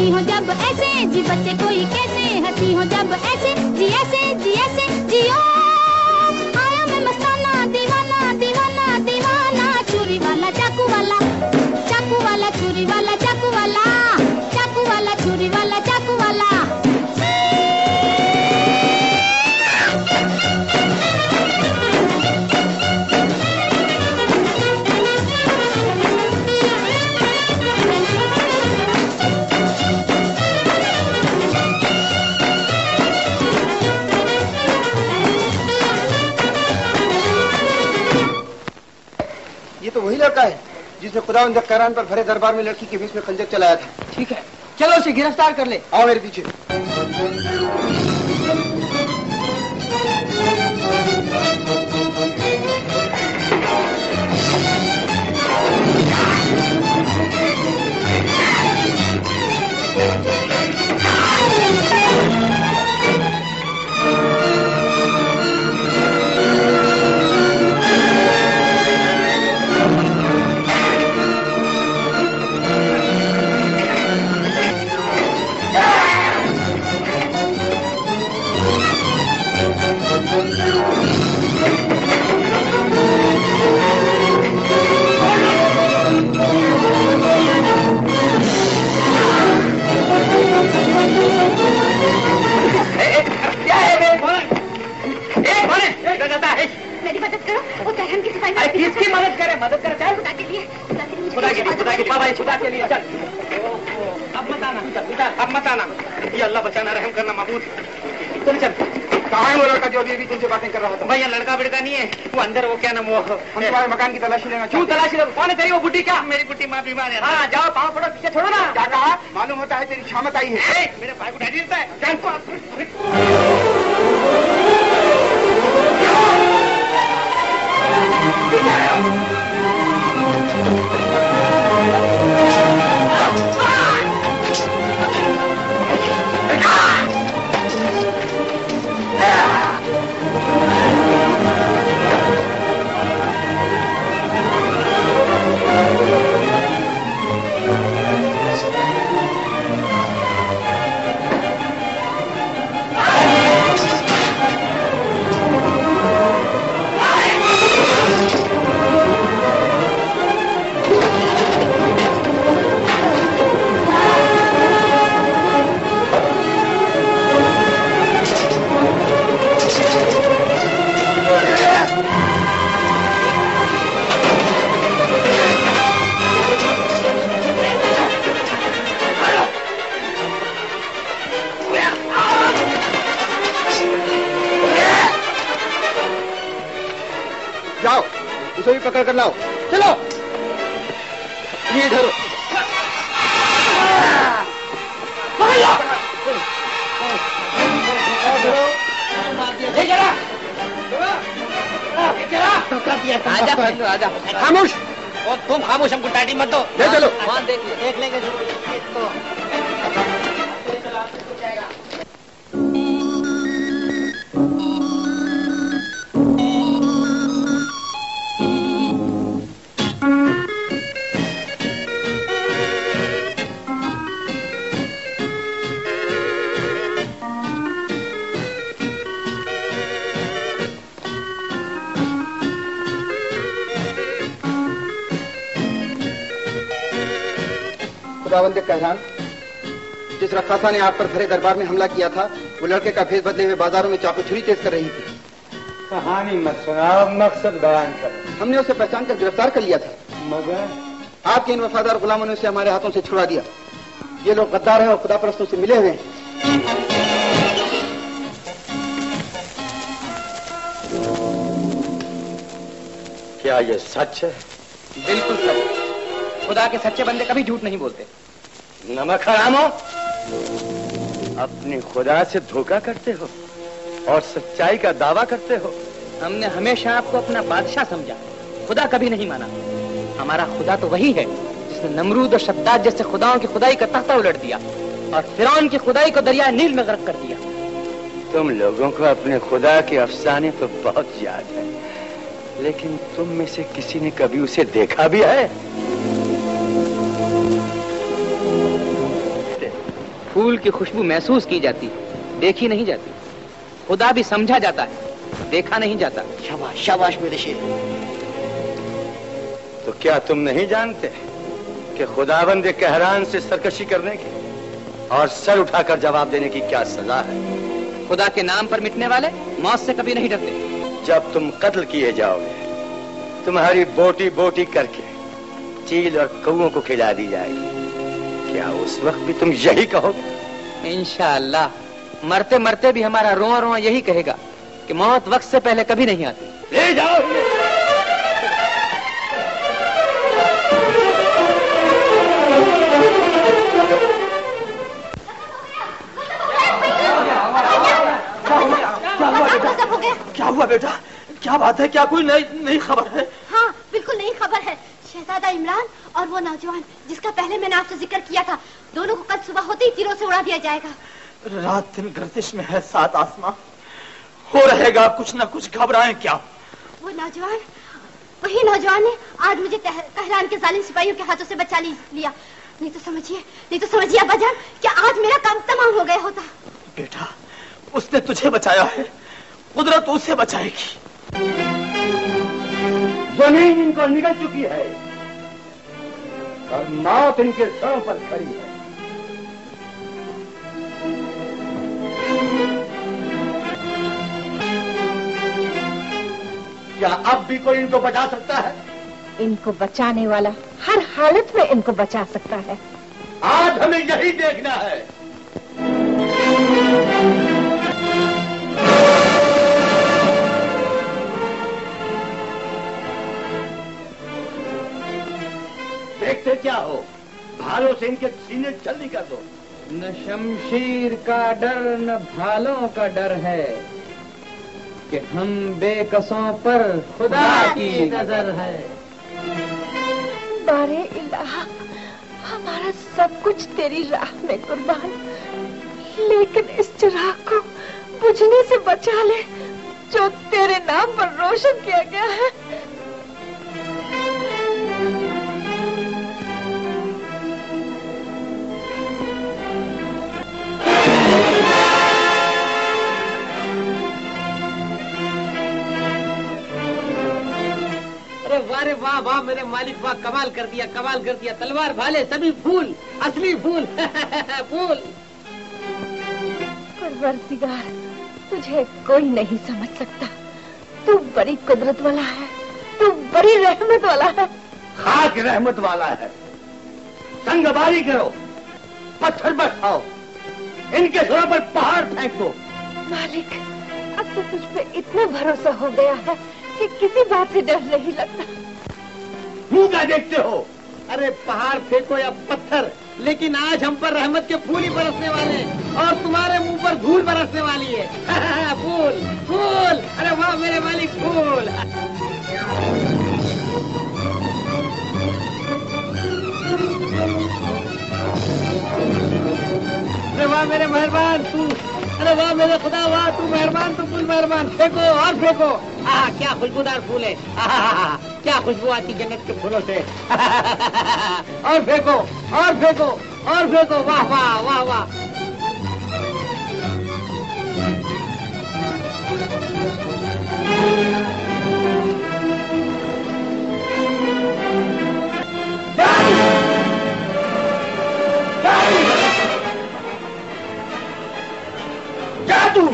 हंसी हो जब ऐसे जी बच्चे कोई कैसे हंसी हो जब ऐसे जी ऐसे जियो आया मैं मस्ताना दीवाना दीवाना दीवाना चूरी वाला चाकू वाला चाकू वाला चूरी वाला चाकू वाला चाकू वाला चूरी वाला चाकू वाला ये तो वही लड़का है जिसने खुदावंद केहरान पर भरे दरबार में लड़की के बीच में खंजर चलाया था। ठीक है, चलो उसे गिरफ्तार कर ले। आओ मेरे पीछे। मेरी मदद करो, वो केहरान की सफाई में। किसकी मदद करे? मदद करे चाहे खुदा के लिए, खुदा के लिए, खुदा के लिए। चल अब मत आना, अब मत आना। ये अल्लाह बचाना, रहम करना महबूब। चल चल। कहाँ है वो लड़का जो अभी तुमसे बातें कर रहा था? भैया लड़का बिड़का नहीं है, वो अंदर वो क्या नाम वो हम तुम्हारे मकान की तलाशी लेना। क्यों तलाशी? कौन है तेरी वो बुड्ढी? क्या मेरी बुड्ढी माँ बीमार है? हाँ जाओ, पाँव पड़ो, पीछे छोड़ो ना। क्या कहा? मालूम होता है तेरी शामत आई है। मेरे भाई को डायरी देता है। जाओ उसे भी पकड़ कर लाओ। चलो ये धरो। आजा खामोश। और तुम खामोश, हमको टाइटी मत दो। ले चलो। वहाँ देख लेंगे तो। खुदावंद केहरान, जिस रखासा ने आप पर भरे दरबार में हमला किया था, वो लड़के का भेद बदले हुए बाजारों में चाकू छुरी तेज कर रही थी। कहानी मत सुनाओ, मकसद बयान करो। हमने उसे पहचान कर गिरफ्तार कर लिया था, मगर आपके इन वफादार गुलामों ने उसे हमारे हाथों से छुड़ा दिया। ये लोग गद्दार हैं और खुदा परस्तों से मिले हुए हैं। क्या ये सच है? बिल्कुल सच। खुदा के सच्चे बंदे कभी झूठ नहीं बोलते। नमक हरामो, अपने खुदा से धोखा करते हो और सच्चाई का दावा करते हो। हमने हमेशा आपको अपना बादशाह समझा, खुदा कभी नहीं माना। हमारा खुदा तो वही है जिसने नमरूद और शद्दाद जैसे खुदाओं की खुदाई का तख्ता उलट दिया और फिरौन की खुदाई को दरिया नील में गर्क कर दिया। तुम लोगों को अपने खुदा के अफसाने तो बहुत याद है, लेकिन तुम में से किसी ने कभी उसे देखा भी है? फूल की खुशबू महसूस की जाती, देखी नहीं जाती। खुदा भी समझा जाता है, देखा नहीं जाता। शाबाश शाबाश मेरे शेर। तो क्या तुम नहीं जानते कि खुदाबंद केहरान से सरकशी करने की और सर उठाकर जवाब देने की क्या सजा है? खुदा के नाम पर मिटने वाले मौत से कभी नहीं डरते। जब तुम कत्ल किए जाओगे, तुम्हारी बोटी बोटी करके चील और कौओं को खिला दी जाएगी। क्या उस वक्त भी तुम यही कहोगे? इंशाअल्लाह मरते मरते भी हमारा रोआ रोआ यही कहेगा कि मौत वक्त से पहले कभी नहीं आती। ले जाओ। क्या हुआ बेटा? क्या बात है? क्या कोई नई खबर है? हाँ बिल्कुल नई खबर है। शहजादा इमरान और वो नौजवान जिसका पहले मैंने आपसे जिक्र किया था, दोनों को कल सुबह होते ही तीरों से उड़ा दिया जाएगा। रात दिन गर्दिश में है सात आसमां, हो रहेगा कुछ न कुछ। घबराएं क्या? वो नौजवान, वही नौजवान ने आज मुझे केहरान के जालिम सिपाहियों के हाथों से बचा लिया। नहीं तो समझिए अब्बाजान, क्या आज मेरा काम तमाम हो गया होता। बेटा, उसने तुझे बचाया है, कुदरत उसे बचाएगी। जमीन इनको निकल चुकी है और मौत इनके सरों पर खड़ी है। क्या अब भी कोई इनको बचा सकता है? इनको बचाने वाला हर हालत में इनको बचा सकता है। आज हमें यही देखना है। देखते क्या हो, भालों से इनके सीने जल्दी कर दो। न शमशीर का डर न भालों का डर है कि हम बेकसों पर खुदा की नजर है। बारे इलाह, हमारा सब कुछ तेरी राह में कुर्बान, लेकिन इस चिराग को बुझने से बचा ले जो तेरे नाम पर रोशन किया गया है। अरे वाह वाह मेरे मालिक, वाह कमाल कर दिया। तलवार भाले सभी फूल, असली फूल। फूल। परवरदिगार, तुझे कोई नहीं समझ सकता। तू बड़ी कुदरत वाला है, तू बड़ी रहमत वाला है। खाक रहमत वाला है। संगबारी करो, पत्थर बरसाओ, इनके सरों पर पहाड़ फेंक दो। मालिक, अब तो तुझ पे इतना भरोसा हो गया है कि किसी बात से डर नहीं लगता। मुंह क्या देखते हो? अरे पहाड़ फेंको या पत्थर, लेकिन आज हम पर रहमत के फूल ही बरसने वाले और तुम्हारे मुंह पर धूल बरसने वाली है। फूल फूल। अरे वाह मेरे मालिक, फूल। अरे वाह मेरे मेहरबान तू, अरे वाह मेरे खुदा, वाह तू मेहरबान, तू फूल मेहरबान। फेंको और फेंको। क्या खुशबूदार फूल है। क्या खुशबू आती जन्नत के फूलों से। और फेंको और फेंको और फेंको। वाह वाह वाह वाह। जादू,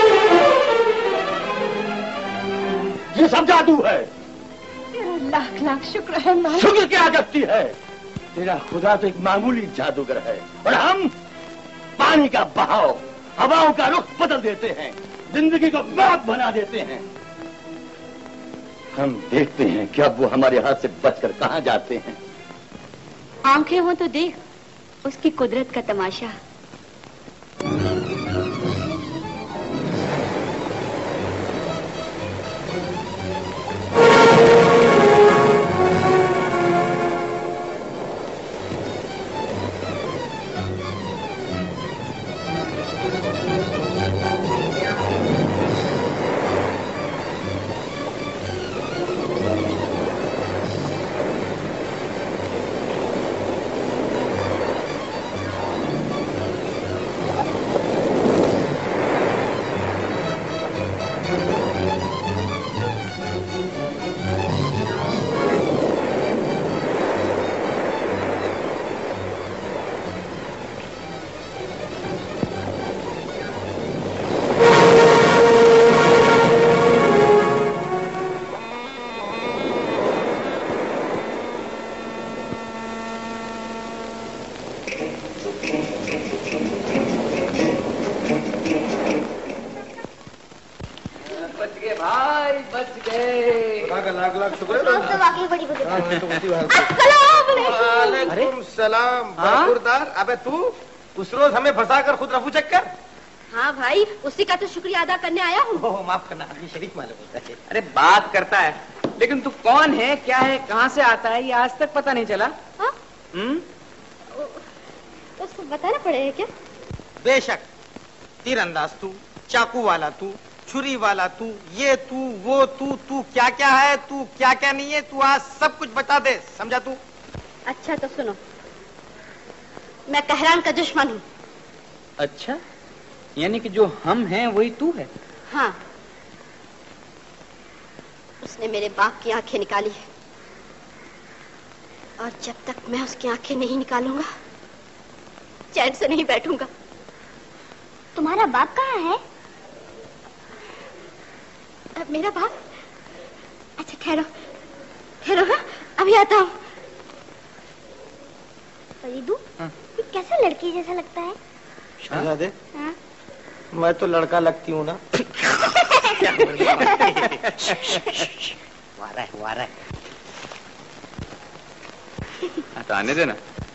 ये सब जादू है। लाख लाख शुक्र है मालिक। शुक्र क्या करती है? तेरा खुदा तो एक मामूली जादूगर है और हम पानी का बहाव, हवाओं का रुख बदल देते हैं, जिंदगी को मौत बना देते हैं। हम देखते हैं कि अब वो हमारे हाथ से बचकर कहाँ जाते हैं। आंखें हो तो देख उसकी कुदरत का तमाशा। लाख लाख शुक्र है। वाकई बड़ी बुजुर्ग। वालेकुम सलाम बरखुरदार। अबे तू उस रोज हमें फंसा कर खुद रफू चक्कर। हाँ भाई, उसी का तो शुक्रिया अदा करने आया हूँ। माफ करना, आदमी शरीफ मालूम होता है। अरे बात करता है, लेकिन तू कौन है, क्या है, कहाँ से आता है, ये आज तक पता नहीं चला। उसको बताना पड़ेगा क्या? बेशक, तीरंदाज तू, चाकू वाला तू, छुरी वाला तू, ये तू, वो तू क्या क्या है, तू क्या क्या नहीं है, तू आज सब कुछ बता दे, समझा तू? अच्छा तो सुनो, मैं कहरान का दुश्मन हूँ। अच्छा, यानी कि जो हम हैं वही तू है? हाँ, उसने मेरे बाप की आंखें निकाली है, और जब तक मैं उसकी आंखें नहीं निकालूंगा चैन से नहीं बैठूंगा। तुम्हारा बाप कहाँ है? मेरा बाप? अच्छा ठहरो ठहरो, हाँ अभी आता हूँ। फरीदू, ये कैसा लड़की जैसा लगता है? शहजादे, हाँ? मैं तो लड़का लगती हूँ ना। वारा है। तो आने देना।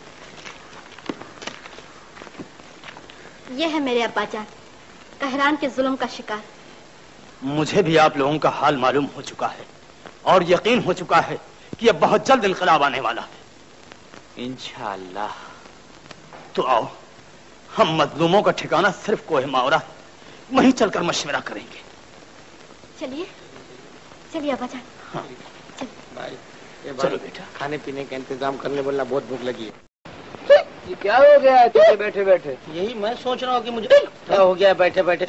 ये है मेरे अब्बा जान, कहरान के जुल्म का शिकार। मुझे भी आप लोगों का हाल मालूम हो चुका है और यकीन हो चुका है कि अब बहुत जल्द इनकलाब आने वाला है, इंशाअल्लाह। तो आओ, हम मजलूमों का ठिकाना सिर्फ कोहे मावरा है, वहीं चलकर मशवरा करेंगे। चलिए चलिए अब्बा जान। हाँ। भाई, चलो बेटा, खाने पीने का इंतजाम करने बोलना, बहुत भूख लगी है। ये क्या हो गया है तुझे बैठे बैठे? यही मैं सोच रहा हूँ कि मुझे क्या हो गया बैठे बैठे।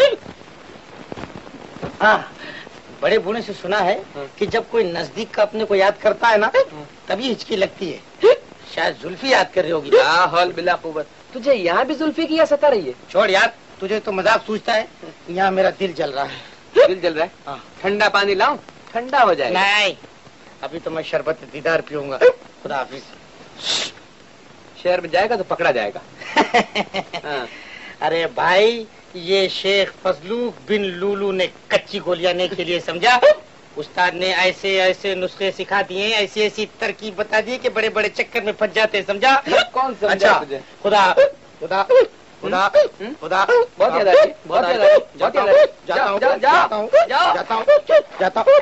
हाँ, बड़े बूढ़े से सुना है कि जब कोई नजदीक का अपने को याद करता है ना, तभी हिचकी लगती है। शायद जुल्फी याद कर रही होगी। हौल बिला कुव्वत, तुझे यहाँ भी जुल्फी की याद सता रही है? छोड़ यार, तुझे तो मजाक सूझता है, यहाँ मेरा दिल जल रहा है। दिल जल रहा है? ठंडा पानी लाऊं? ठंडा हो जाएगा। नहीं, अभी तो मैं शरबत दीदार पीऊंगा। खुदा हाफिज। शहर में जाएगा तो पकड़ा जाएगा। हाँ। अरे भाई, ये शेख फजलू बिन लूलू ने कच्ची गोलियां ने के लिए समझा, उस्ताद ने ऐसे ऐसे नुस्खे सिखा दिए, ऐसी ऐसी तरकीब बता दी कि बड़े बड़े चक्कर में फंस जाते, समझा? कौन समझा? अच्छा, तुझे? खुदा खुदा खुदा खुदा बहुत याद आती, बहुत याद आती, बहुत याद आती। जाता हूँ, जाओ, जाता हूँ, जाओ, जाता हूँ, जाता हूँ।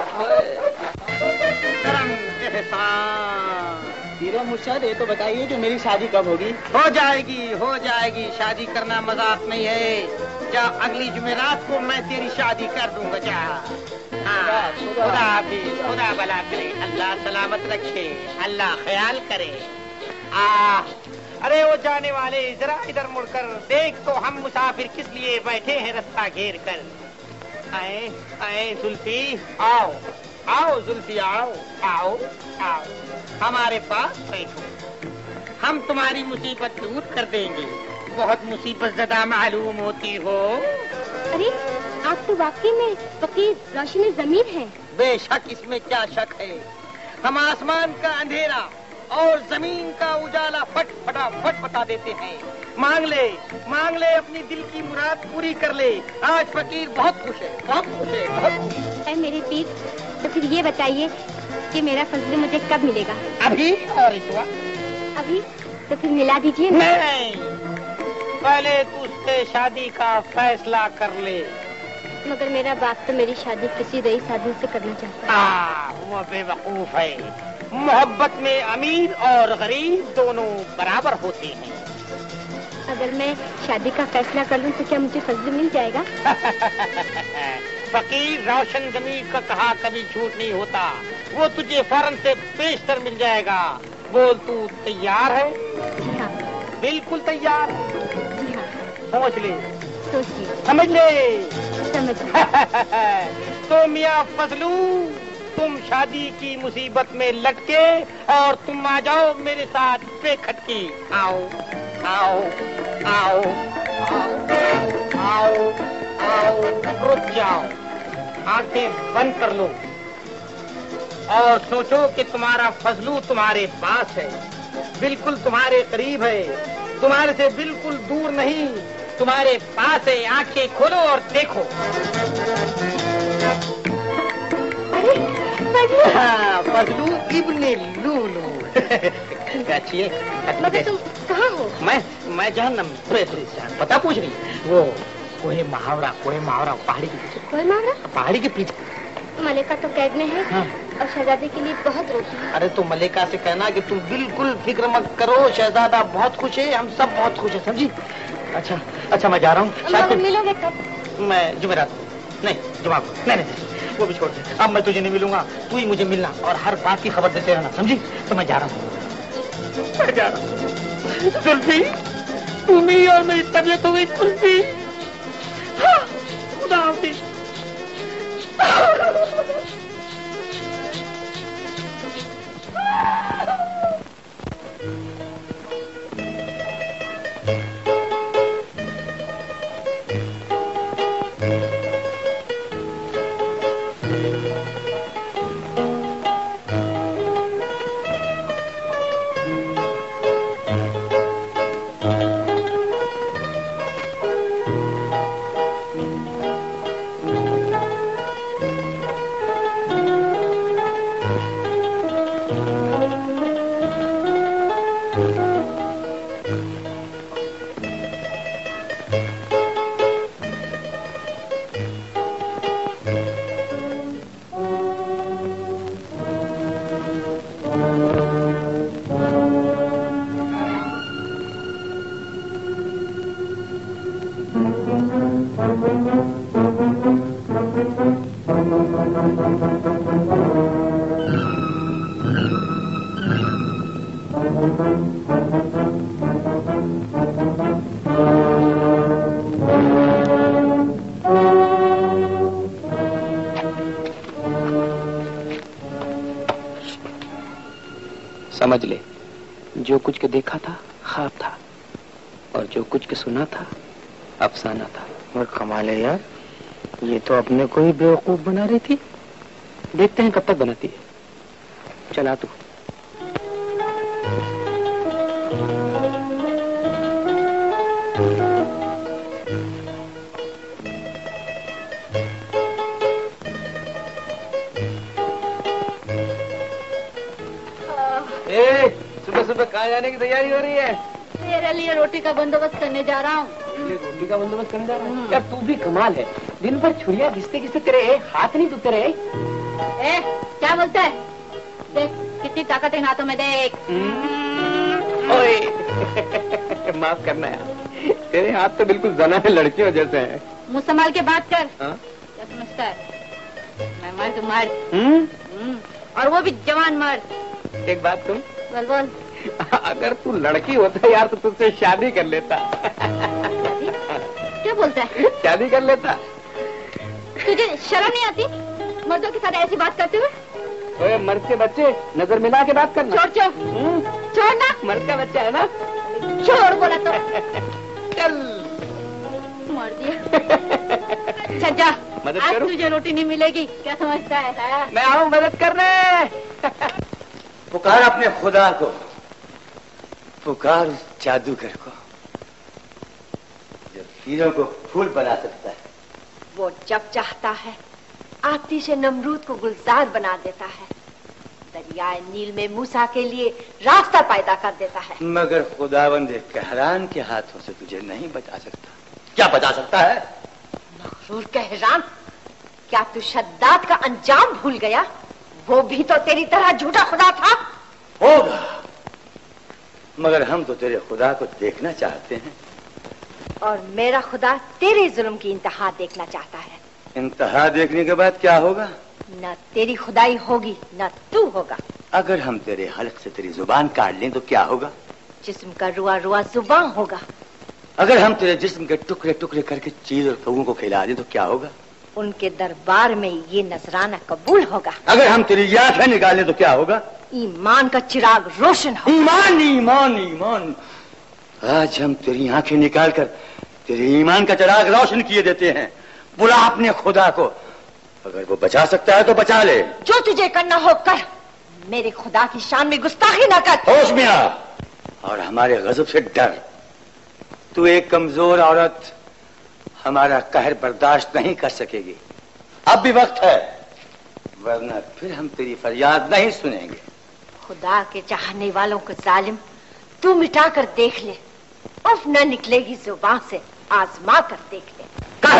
हीरो मुर्शद, ये तो बताइए कि मेरी शादी कब होगी? हो जाएगी। शादी करना मजाक नहीं है। जा, अगली जुमेरात को मैं तेरी शादी कर दूंगा। जा। हाँ, खुदा हाफिज, खुदा भला करे, अल्लाह सलामत रखे, अल्लाह ख्याल करे। अरे वो जाने वाले, जरा इधर मुड़कर देख तो हम मुसाफिर किस लिए बैठे हैं रास्ता घेर कर। आए आए जुल्फी, आओ आओ जुल्फी, आओ आओ आओ, हमारे पास बैठो, हम तुम्हारी मुसीबत दूर कर देंगे। बहुत मुसीबत ज़दा मालूम होती हो। अरे आप तो वाकई में फकीर रोशन ज़मीर हैं। बेशक, इसमें क्या शक है। हम आसमान का अंधेरा और जमीन का उजाला फटाफट बता देते हैं। मांग ले अपनी दिल की मुराद पूरी कर ले। आज फकीर बहुत खुश है, बहुत खुश है, बहुत खुश है। ऐ मेरे पीर, तो फिर ये बताइए कि मेरा फजल मुझे कब मिलेगा? अभी? और इतवा? अभी? तो फिर मिला दीजिए ना। नहीं, पहले तू उससे शादी का फैसला कर ले। मगर मेरा बाप तो मेरी शादी किसी रईस आदमी से करना चाहता है। वो बेवकूफ है। मोहब्बत में अमीर और गरीब दोनों बराबर होते हैं। अगर मैं शादी का फैसला कर लूं तो क्या मुझे फजल मिल जाएगा? फकीर रोशन ज़मीर का कहा कभी झूठ नहीं होता। वो तुझे फौरन से पेशतर मिल जाएगा। बोल, तू तैयार है? जी हाँ। बिल्कुल तैयार? जी हाँ। सोच ले, सोचिए, समझ ले। समझ तो मियाँ फजलू, तुम शादी की मुसीबत में लटके और तुम आ जाओ मेरे साथ बेखटकी। आओ आओ आओ आओ आओ आओ, रुक जाओ, आंखें बंद कर लो और सोचो कि तुम्हारा फजलू तुम्हारे पास है, बिल्कुल तुम्हारे करीब है, तुम्हारे से बिल्कुल दूर नहीं, तुम्हारे पास है। आंखें खोलो और देखो। अरे पगलू। हाँ, पगलू इब्ने लूलू। अच्छी है। मगर तुम कहाँ हो? मैं जहन्नम पता पूछ रही, वो कोहे मुहावरा पहाड़ी के पीछे। कोई मुहावरा? पहाड़ी के पीछे। मलिका तो कैद में है। हाँ। और शहजादे के लिए बहुत रोती है। अरे तो मलिका से कहना कि तुम बिल्कुल फिक्र मत करो, शहजादा बहुत खुश है, हम सब बहुत खुश है, समझी? अच्छा मैं जा रहा हूँ। मिलोगे कब? मैं जुमेरात नहीं, जुमा को नहीं, वो भी छोड़ दे। अब मैं तुझे नहीं मिलूंगा, तू ही मुझे मिलना और हर बात की खबर देते रहना, समझी? तो मैं जा रहा हूँ। जुल्फी, तुम ही और मेरी तबीयत हो गई जुल्फी। खुदा हाफिज़। समझ ले, जो कुछ के देखा था ख्वाब था और जो कुछ के सुना था अफसाना था। और कमाल है यार, ये तो अपने को ही बेवकूफ बना रही थी। देखते हैं कब तक बनाती है। चला तू। सुबह कहाँ जाने की तैयारी हो रही है? तेरे लिए रोटी का बंदोबस्त करने जा रहा हूँ। रोटी का बंदोबस्त करने जा रहा हूँ? यार तू भी कमाल है, दिन भर छुरियां घिसते घिसते तेरे हाथ नहीं दुखते रहे। क्या बोलता है? देख कितनी ताकत है हाथों में, देख। ओए माफ करना यार, तेरे हाथ तो बिल्कुल जना है लड़कियों जैसे हैं। मुँह संभाल के बात कर। क्या समझता है? मैं मर्द और वो भी जवान मर्द। एक बात तुम बोल। अगर तू लड़की होता यार तो तुझसे शादी कर लेता। क्या बोलता है? शादी कर लेता। तुझे शर्म नहीं आती मर्दों के साथ ऐसी बात करते हुए? ओए मर्द के बच्चे, नजर मिला के बात करना। छोड़ ना, मर्द का बच्चा है ना। छोड़ बोला तो चल मार दिया। जा मदद आज करूं? तुझे रोटी नहीं मिलेगी, क्या समझता है? मैं आऊँ मदद करने। पुकार अपने खुदा को, पुकार उस जादूगर को जो हीरों को फूल बना सकता है। वो जब चाहता है आतिश नमरूद को गुलजार बना देता है, दरियाए नील में मूसा के लिए रास्ता पैदा कर देता है। मगर खुदावंद कहरान के हाथों से तुझे नहीं बचा सकता। क्या बचा सकता है? मगरूर कहरान, क्या तू शद्दाद का अंजाम भूल गया? वो भी तो तेरी तरह झूठा खुदा था। होगा, मगर हम तो तेरे खुदा को देखना चाहते हैं। और मेरा खुदा तेरे जुल्म की इंतहा देखना चाहता है। इंतहा देखने के बाद क्या होगा? न तेरी खुदाई होगी न तू होगा। अगर हम तेरे हल्क से तेरी जुबान काट लें तो क्या होगा? जिस्म का रुआ रुआ जुबान होगा। अगर हम तेरे जिस्म के टुकड़े टुकड़े करके चीज और कौओं को खिला दें तो क्या होगा? उनके दरबार में ये नजराना कबूल होगा। अगर हम तेरी आंखें निकालें तो क्या होगा? ईमान का चिराग रोशन होगा। ईमान ईमान ईमान। आज हम तेरी आंखें निकाल कर तेरे ईमान का चिराग रोशन किए देते हैं। बुला अपने खुदा को, अगर वो बचा सकता है तो बचा ले। जो तुझे करना हो कर, मेरे खुदा की शान में गुस्ताखी न कर। होश में आ और हमारे गजब से डर। तू एक कमजोर औरत हमारा कहर बर्दाश्त नहीं कर सकेगी। अब भी वक्त है, वरना फिर हम तेरी फरियाद नहीं सुनेंगे। खुदा के चाहने वालों को जालिम, तू मिटा कर देख ले, उफ न निकलेगी जुबान से, आजमा कर देख ले।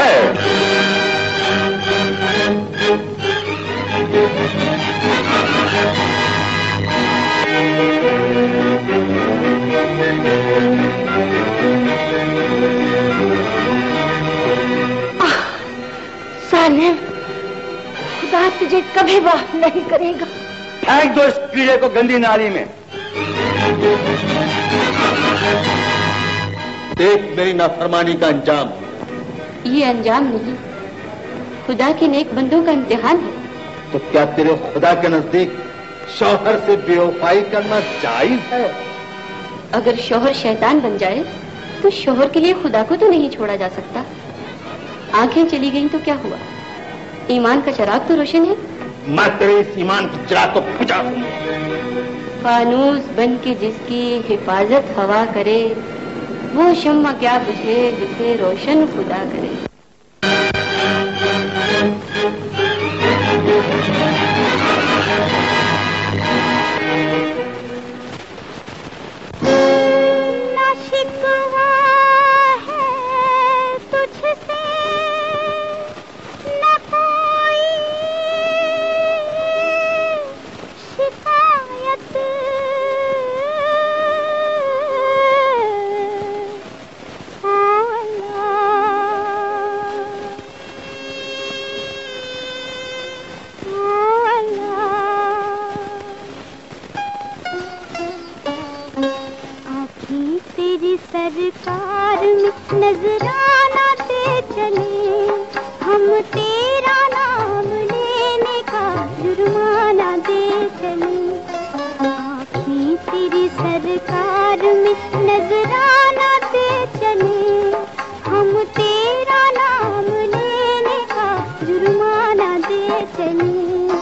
सालिम, खुदा तुझे कभी माफ नहीं करेगा। फेंक दो इस कीड़े को गंदी नाली में। देख मेरी नाफरमानी का अंजाम। ये अंजाम नहीं, खुदा के नेक बंदों का इम्तिहान है। तो क्या तेरे खुदा के नजदीक शौहर से बेवफाई करना जायज है? अगर शौहर शैतान बन जाए तो शौहर के लिए खुदा को तो नहीं छोड़ा जा सकता। आंखें चली गईं तो क्या हुआ, ईमान का चिराग तो रोशन है। मैं तेरे इस ईमान की चिराग को बुझा दूंगा। फानूस बन के जिसकी हिफाजत हवा करे, वो शम्मा क्या बुझे जिसे रोशन खुदा करे। ना शिकवा है तुझसे, ना कोई शिकायत, सरकार में नजराना दे चले, हम तेरा नाम लेने का जुर्माना दे चले। आँखें तेरी सरकार में नजराना दे चले, हम तेरा नाम लेने का जुर्माना दे चले।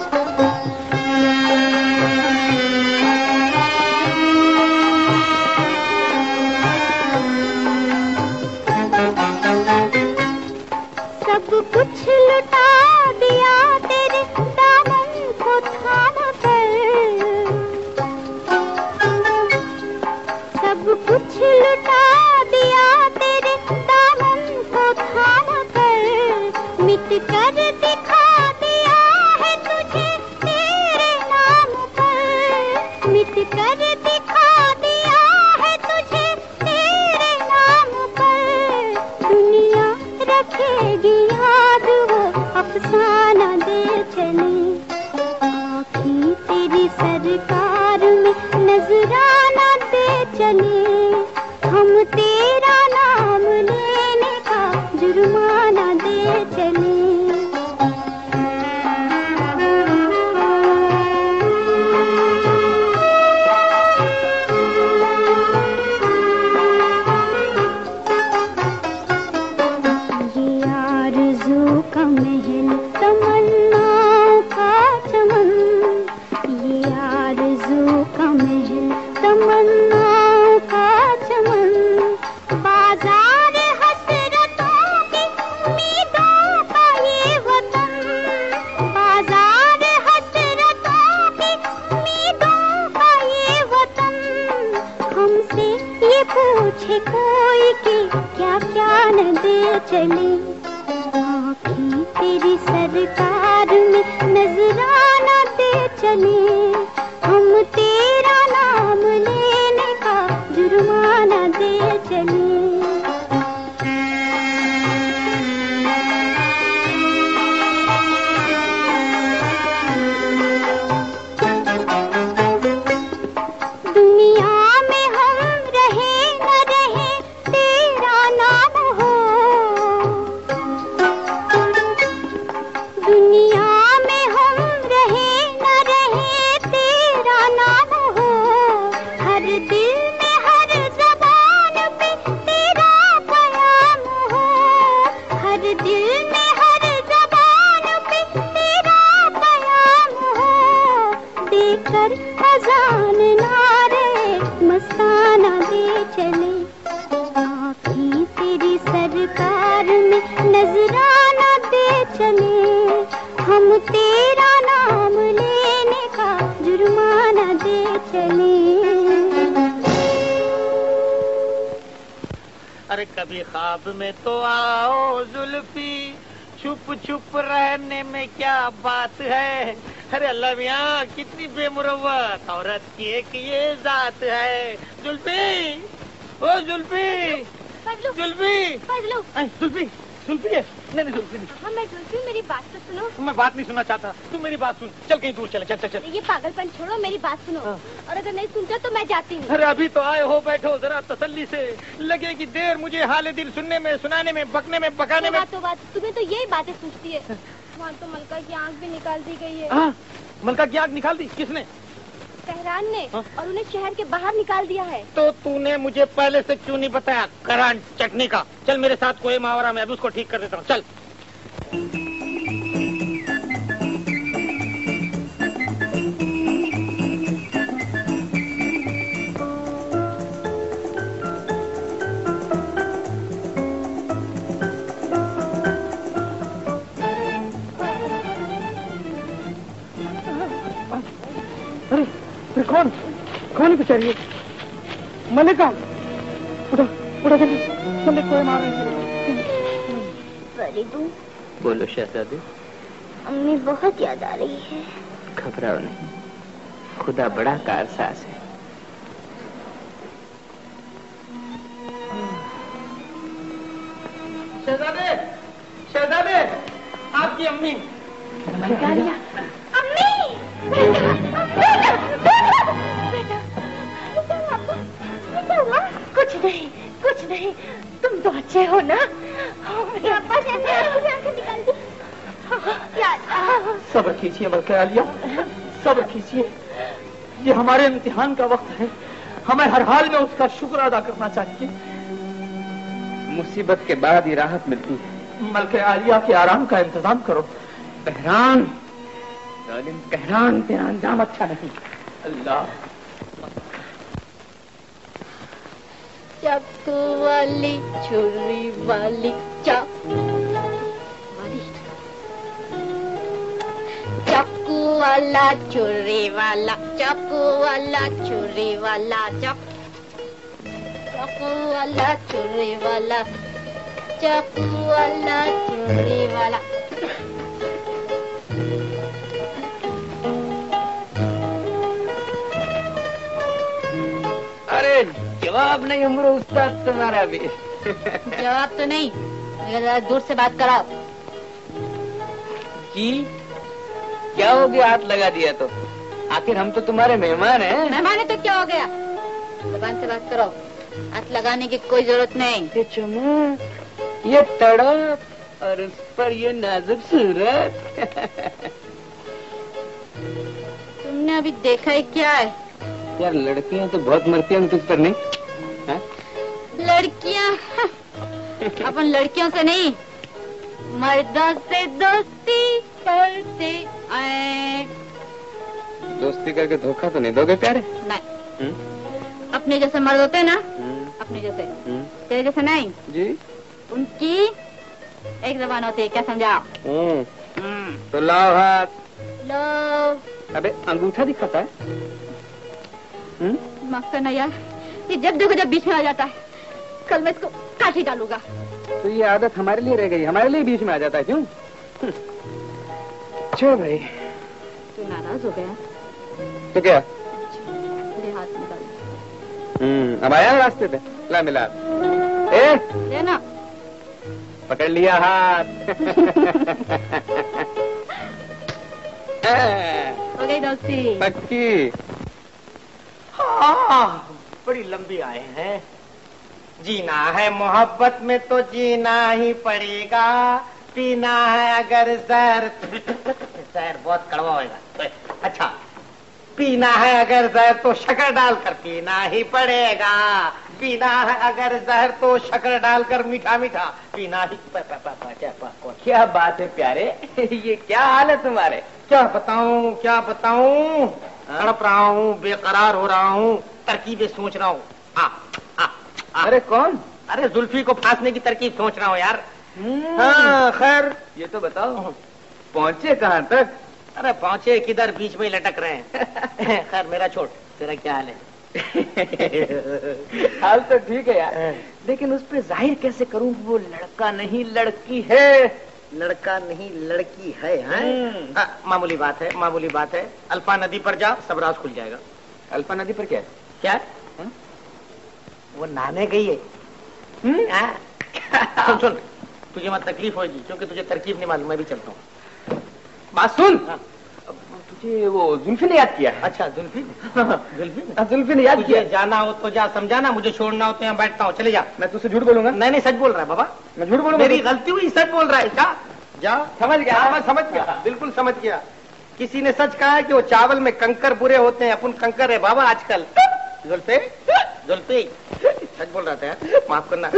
सब कुछ लुटा दिया तेरे दामन को थाम कर, सब कुछ लुटा दिया तेरे दामन को थाम कर। मिट कर दिखा दिया है तुझे तेरे नाम पर, मिट कर दिखा दिया है तुझे तेरे नाम पर। दुनिया रखेगी याद वो अफसाना दे चले। आँखें तेरी सरकार में नजराना दे चले, हम तेरा नाम लेने का जुर्माना दे चले। पूछे कोई कि क्या क्या न दे चले। आँखें तेरी सरकार में नजराना दे चले, हम तेरा नाम लेने का जुर्माना दे चले। नजराना दे चले, हम तेरा नाम अरे कभी ख्वाब में तो आओ जुल्फी, छुप छुप रहने में क्या बात है। अरे अल्लाह मियाँ कितनी बेमुरव्वत औरत की एक ये जात है। जुल्फी, ओ जुल्फी, जुल्फी, जुल्फी, जुल्फी है? नहीं जुल्फी नहीं। हाँ मैं जुल्फी, मेरी बात तो सुनो। मैं बात नहीं सुनना चाहता, तू मेरी बात सुन। चल कहीं दूर चले, चल चल चल। ये पागलपन छोड़ो, मेरी बात सुनो। और अगर नहीं सुनते तो मैं जाती हूँ। अरे अभी तो आए हो, बैठो जरा तसल्ली से। लगेगी देर मुझे हाल दिल सुनने में, सुनाने में, बकने में, पकाने में। तो बात तुम्हें तो यही बातें सोचती है। वहाँ तो मलका की आँख भी निकाल दी गई है। हाँ, मलका की आँख निकाल दी? किसने? केहरान ने। और उन्हें शहर के बाहर निकाल दिया है। तो तूने मुझे पहले से क्यों नहीं बताया? केहरान चटनी का। चल मेरे साथ कोई मुहावरा, मैं अभी उसको ठीक कर देता हूँ। चल। कौन बेचारी है? मलिका, उठो उठो जल्दी, मलिक कोई मार रही है। बोलो शहजादे। अम्मी बहुत याद आ रही है। घबराओ नहीं, खुदा बड़ा कारसाज है। शहजादे, शहजादे, आपकी अम्मी। अम्मी, कुछ नहीं, कुछ नहीं, तुम तो अच्छे हो ना? सब्र कीजिए मलका आलिया, सब्र कीजिए। ये हमारे इम्तिहान का वक्त है, हमें हर हाल में उसका शुक्र अदा करना चाहिए। मुसीबत के बाद ही राहत मिलती है। मलका आलिया के आराम का इंतजाम करो। केहरान, केहरान, तेरा अंजाम अच्छा नहीं। अल्लाह। चाकू वाली, छुरी वाली, चाकू वाला, छुरी वाला, चाकू वाला, छुरी वाला, चाकू वाला, छुरी वाला, चाकू वाला, छुरी वाला। अरे जवाब नहीं उम्र उस्ताद तुम्हारा भी। जवाब तो नहीं, जरा दूर से बात कराओ। जी क्या हो गया? हाथ लगा दिया तो? आखिर हम तो तुम्हारे मेहमान हैं। मेहमान है तो क्या हो गया? जुबान से बात करो, हाथ लगाने की कोई जरूरत नहीं। ये चमक, ये तड़प और उस पर ये नाजुक सूरत। तुमने अभी देखा है क्या है? यार लड़कियां तो बहुत मरती हैं तुझ पर, नहीं? लड़कियां अपन लड़कियों से नहीं, मर्दों से दोस्ती करते आए। दोस्ती करके धोखा तो नहीं दोगे प्यारे? नहीं। अपने जैसे मर्द होते ना, अपने जैसे, तेरे जैसे नहीं जी। उनकी एक जबान होती है, क्या समझा? तो लाओ हाथ। लो। अबे अंगूठा दिखाता है। माफ करना यार, ये जब देखो जब बीच में आ जाता है। कल मैं इसको काट ही डालूंगा। तो ये आदत हमारे लिए रह गई, हमारे लिए बीच में आ जाता है क्यों? छोड़ भाई। तू नाराज हो गया तो क्या? मेरे हाथ निकाल। अब आया रास्ते पे, ला मिला। लेना। पकड़ लिया हाथ। हो गई दोस्ती पक्की। हाँ, बड़ी लंबी आए हैं। जीना है मोहब्बत में तो जीना ही पड़ेगा, पीना है अगर जहर। जहर बहुत कड़वा होगा। अच्छा, पीना है अगर जहर तो शक्कर डालकर पीना ही पड़ेगा, पीना है अगर जहर तो शक्कर डालकर मीठा मीठा पीना ही। क्या बात है प्यारे, ये क्या हाल है तुम्हारे? क्या बताऊं, क्या बताऊं? तड़प रहा हूँ, बेकरार हो रहा हूँ, तरकीबें सोच रहा हूँ। अरे कौन? अरे जुल्फी को फांसने की तरकीब सोच रहा हूँ यार। हाँ खैर, ये तो बताओ पहुँचे कहाँ तक? अरे पहुँचे किधर, बीच में ही लटक रहे हैं। खैर मेरा छोड़, तेरा क्या हाल है? हाल तो ठीक है यार, लेकिन उस पे जाहिर कैसे करूं वो लड़का नहीं लड़की है। लड़का नहीं लड़की है, हैं? मामूली बात है, मामूली बात है। अल्फा नदी पर जा, सब राज खुल जाएगा। अल्फा नदी पर क्या है? क्या है? वो नहाने गई है। सुन, तुझे मत तकलीफ होगी क्योंकि तुझे तरकीब नहीं मालूम, मैं भी चलता हूँ। बात सुन, तुझे वो जुल्फी ने याद किया। अच्छा जुल्फी? जुल्फी ने याद किया। जाना हो तो जा, समझाना, मुझे छोड़ना हो तो यहाँ बैठता हूँ, चले जा। मैं तुझसे झूठ बोलूंगा? नहीं सच बोल रहा है बाबा, मैं झूठ बोलूंगा? मेरी गलती हुई, सच बोल रहा है। जा जा, समझ गया, मैं समझ गया, बिल्कुल समझ गया। किसी ने सच कहा है कि वो चावल में कंकर बुरे होते हैं, अपन कंकर है बाबा आजकल। जुल्फे जुल्फे, सच बोल रहा था यार, माफ करना।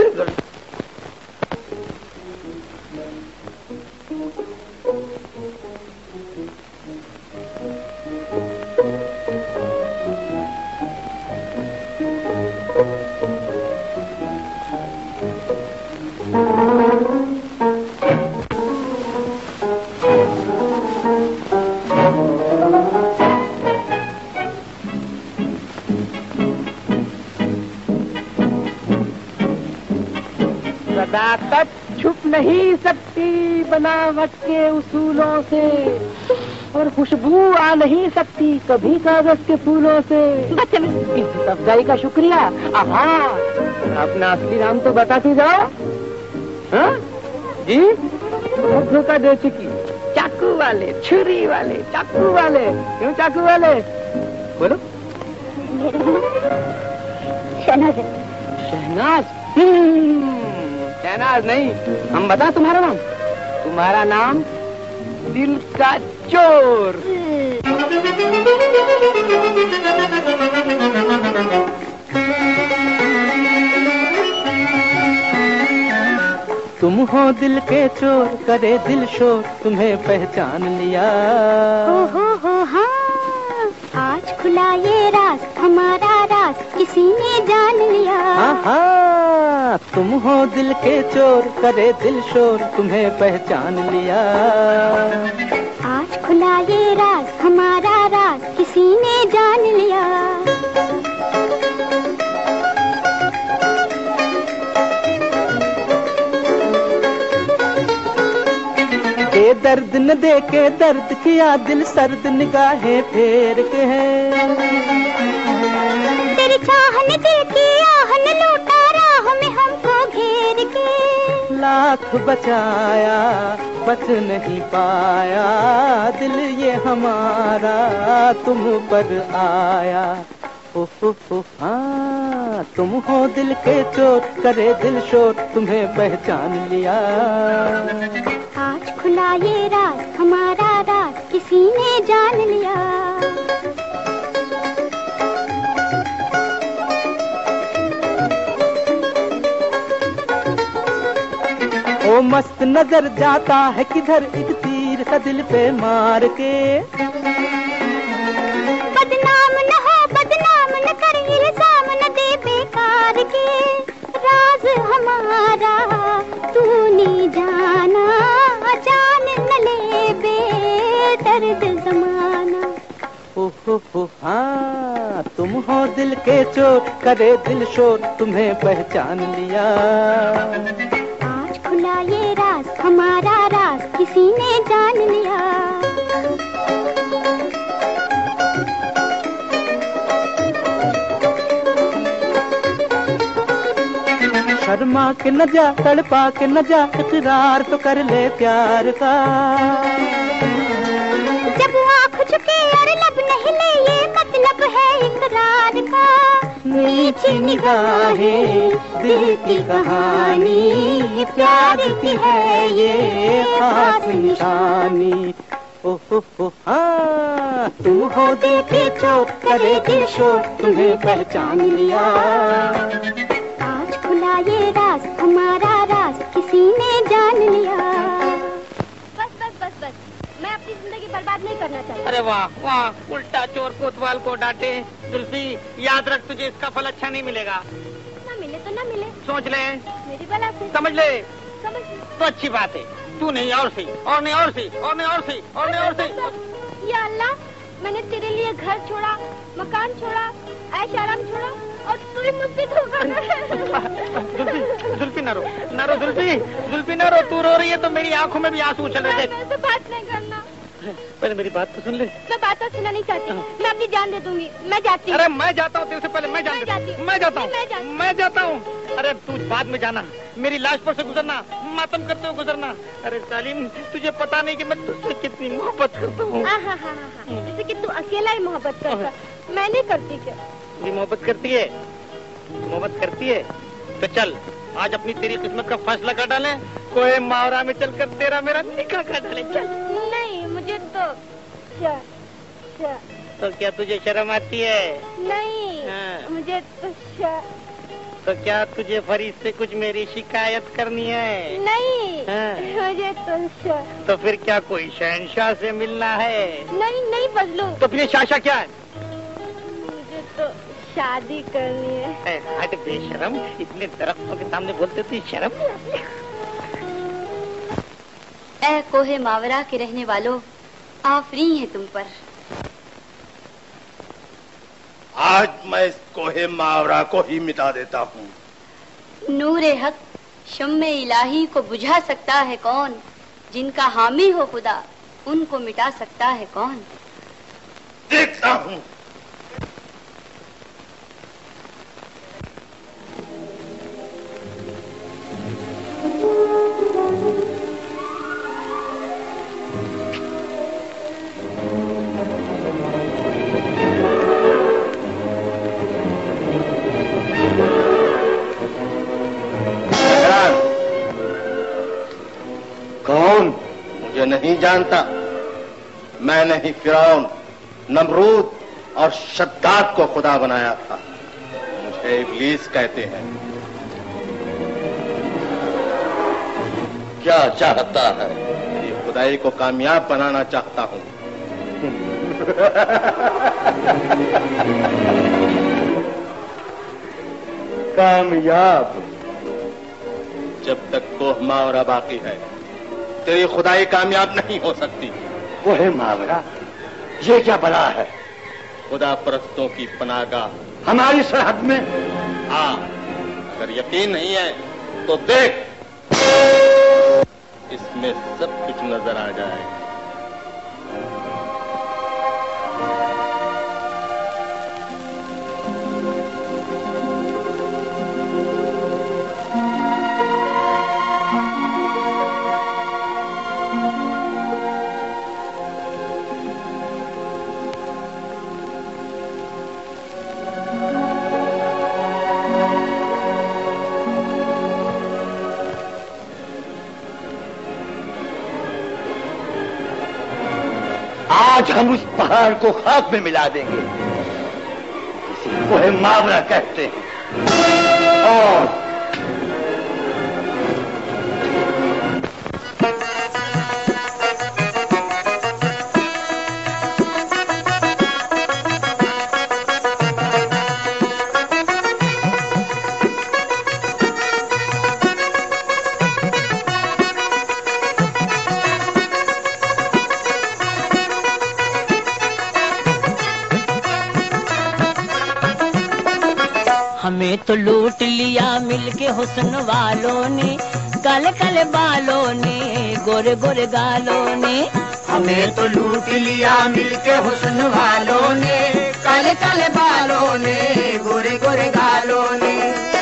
सदाकत छुप नहीं सकती बनावट के उसूलों से, और खुशबू आ नहीं सकती कभी कागज के फूलों से। इस अफजाई का शुक्रिया। अपना असली नाम तो बताती जाओ। हाँ जी, बहुत धोखा दे चुकी। चाकू वाले, छुरी वाले, चाकू वाले, क्यों चाकू वाले? बोलो। शहनाज। शहनाज? शहनाज नहीं, हम बता तुम्हारा नाम। तुम्हारा नाम दिल का चोर। तुम हो दिल के चोर, करे दिल शोर, तुम्हें पहचान लिया। हो हाँ, आज खुला ये राज, हमारा राज किसी ने जान लिया। हाँ, तुम हो दिल के चोर, करे दिल शोर, तुम्हें पहचान लिया। आज खुला ये राज, हमारा राज किसी ने जान लिया। दर्द न दे के दर्द किया दिल सर्द, निगाहें फेर के है। तेरी चाहने दिल की आहन लूटा, राह में हमको घेर के। लाख बचाया बच नहीं पाया, दिल ये हमारा तुम पर आया। ओहो हाँ, तुम हो दिल के चोर, करे दिल शोर, तुम्हें पहचान लिया। आज खुला ये राज, हमारा राज किसी ने जान लिया। ओ मस्त नजर जाता है किधर, एक तीर सा दिल पे मार के। बदनाम न हो, बदनाम न कर, इल्जाम न दे बेकार के। राज हमारा तूने जाना, जान न ले बेदर्द जमाना। ओहो हाँ, तुम हो दिल के चोर, करे दिल शोर, तुम्हें पहचान लिया। आज खुला ये राज, हमारा राज किसी ने जान लिया। शर्मा के न जा, तड़पा के न जा, इकरार तो कर ले प्यार का। जब आँख झुके और लब नहीं ले, ये मतलब है इकरार का। नीची निगाहें दिल की कहानी, प्यार की है ये खास निशानी। ओहो हाँ, तुम हो दिल के चोर, करे दिल शोर, तुम्हें पहचान लिया। आज खुला ये राज, हमारा राज किसी ने जान लिया। बस बस बस बस, मैं अपनी जिंदगी बर्बाद नहीं करना चाहती। अरे वाह वाह, उल्टा चोर कोतवाल को डांटे। जुल्फी याद रख, तुझे इसका फल अच्छा नहीं मिलेगा। ना मिले तो ना मिले, सोच ले, मेरी बला से समझ ले। समझ तो अच्छी बात है, तू नहीं और सही, और नहीं और सही, और नहीं और सही, और नहीं और सही। या अल्लाह, मैंने तेरे लिए घर छोड़ा, मकान छोड़ा, ऐश आराम छोड़ा और तू ही मुझसे धोखा कर। जुल्फी ना रो, ना रो जुल्फी, जुल्फी ना रो। तू रो रही है तो मेरी आंखों में भी आंसू उछल रहे थे। ऐसे बात नहीं करना। पहले मेरी बात तो सुन ले। मैं बात तो सुनना नहीं चाहती, मैं अपनी जान दे दूंगी। मैं जाती हूँ। अरे मैं जाता हूँ, तेरे से पहले मैं जाता हूँ। मैं जाता हूँ। अरे तू बाद में जाना, मेरी लाश पर से गुजरना, मातम करते हुए गुजरना। अरे सालिम, तुझे पता नहीं कि मैं तुझसे कितनी मोहब्बत करता हूँ। जैसे कि तू अकेला ही मोहब्बत करता, मैं नहीं करती क्या? तू मोहब्बत करती है, मोहब्बत करती है तो चल आज अपनी तेरी किस्मत का फैसला कर डाले। कोई मावरा में चलकर तेरा मेरा निकाह कर डाले। चल। नहीं, मुझे तो क्या तो क्या तुझे शर्म आती है? नहीं, मुझे तो क्या तुझे फरीद से कुछ मेरी शिकायत करनी है? नहीं, मुझे तो फिर क्या कोई शहंशाह से मिलना है? नहीं बदलू। तो फिर शाशा क्या है? मुझे तो शादी करनी है। हट बेशरम, इतने दरख्तों के सामने बोलते थी, शर्म नहीं आती? ऐ कोहे मावरा के रहने वालों, आफरीन है तुम पर। आज मैं इस कोहे मावरा को ही मिटा देता हूँ। नूरे हक शम्मे इलाही को बुझा सकता है कौन? जिनका हामी हो खुदा, उनको मिटा सकता है कौन? देखता हूँ। कौन? मुझे नहीं जानता। मैंने ही फिरौन, नमरूद और शद्दाद को खुदा बनाया था। मुझे इब्लीस कहते हैं। क्या चाहता है? मेरी खुदाई को कामयाब बनाना चाहता हूँ। कामयाब? जब तक कोह मावरा बाकी है, तेरी खुदाई कामयाब नहीं हो सकती। वो है मावरा? ये क्या बला है? खुदा परस्तों की पनाहगाह हमारी सरहद में। हाँ, अगर यकीन नहीं है तो देख, इसमें सब कुछ नजर आ जाएगा। आज हम उस पहाड़ को खाक में मिला देंगे। इसी को है मावरा कहते हैं। और हमें तो लूट लिया मिलके हुस्न वालों ने, काले काले बालों ने, गोरे गोरे गालों ने। हमें तो लूट लिया मिलके हुस्न वालों ने, काले काले बालों ने, गोरे गोरे गालों ने।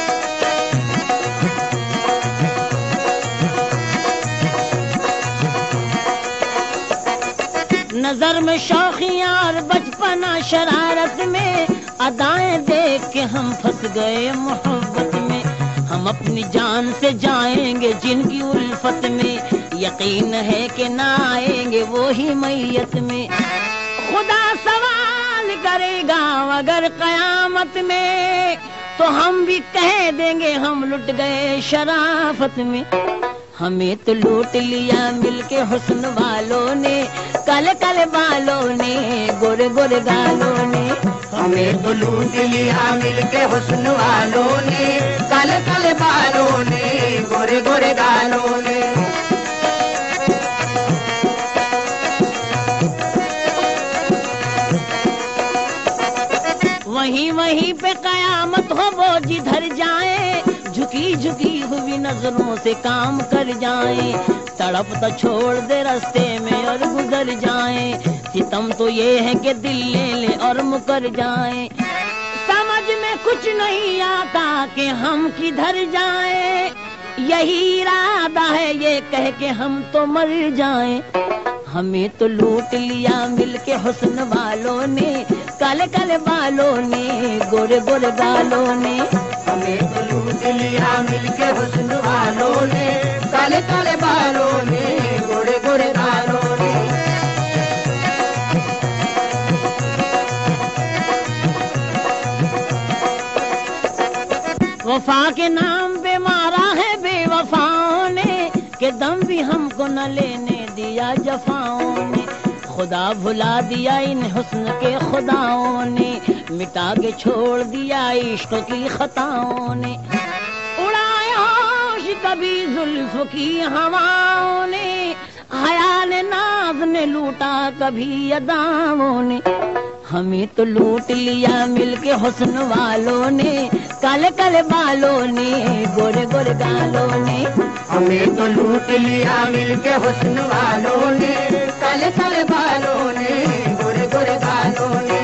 नजर में शौखियां और बचपना शरारत में, अदाएं देख के हम फंस गए मोहब्बत में। हम अपनी जान से जाएंगे जिनकी उल्फत में, यकीन है कि ना आएंगे वो ही मैयत में। खुदा सवाल करेगा अगर कयामत में, तो हम भी कह देंगे हम लुट गए शराफत में। हमें तो लूट लिया मिलके हुस्न वालों ने, काले काले बालों ने, गोरे गोरे गालों ने। हमें तो लूट लिया मिलके हुस्न वालों ने, काले काले बालों ने, गोरे गोरे गालों ने। पे कयामत हो वो जिधर जाए, झुकी झुकी हुई नजरों से काम कर जाए। तड़प तो छोड़ दे रास्ते में और गुजर जाए, सितम तो ये है कि दिल ले ले और मुकर जाए। समझ में कुछ नहीं आता कि हम किधर जाए, यही इरादा है ये कह के हम तो मर जाएं। हमें तो लूट लिया मिलके हुस्न वालों ने, काले काले बालों ने, गोरे गोरे गालों ने। हमें तो लूट लिया मिलके हुस्न वालों ने, काले काले बालों ने, गोरे गोरे गालों ने। वफा के नाम पे मारा है बेवफाओं ने, कि दम भी हमको न लेने दिया जफाओं ने। खुदा भुला दिया इन हुस्न के खुदाओं ने, मिटा के छोड़ दिया इश्क की खताओं ने। उड़ाया होश कभी जुल्फ की हवाओं ने, हयाल नाज ने लूटा कभी अदाओं ने। हमें तो लूट लिया मिलके हुस्न वालों ने, काले काले बालों ने, गोरे गोरे गालों ने। हमें तो लूट लिया मिलके हुस्न वालों ने, काले काले बालों ने, गोरे गोरे गालों ने।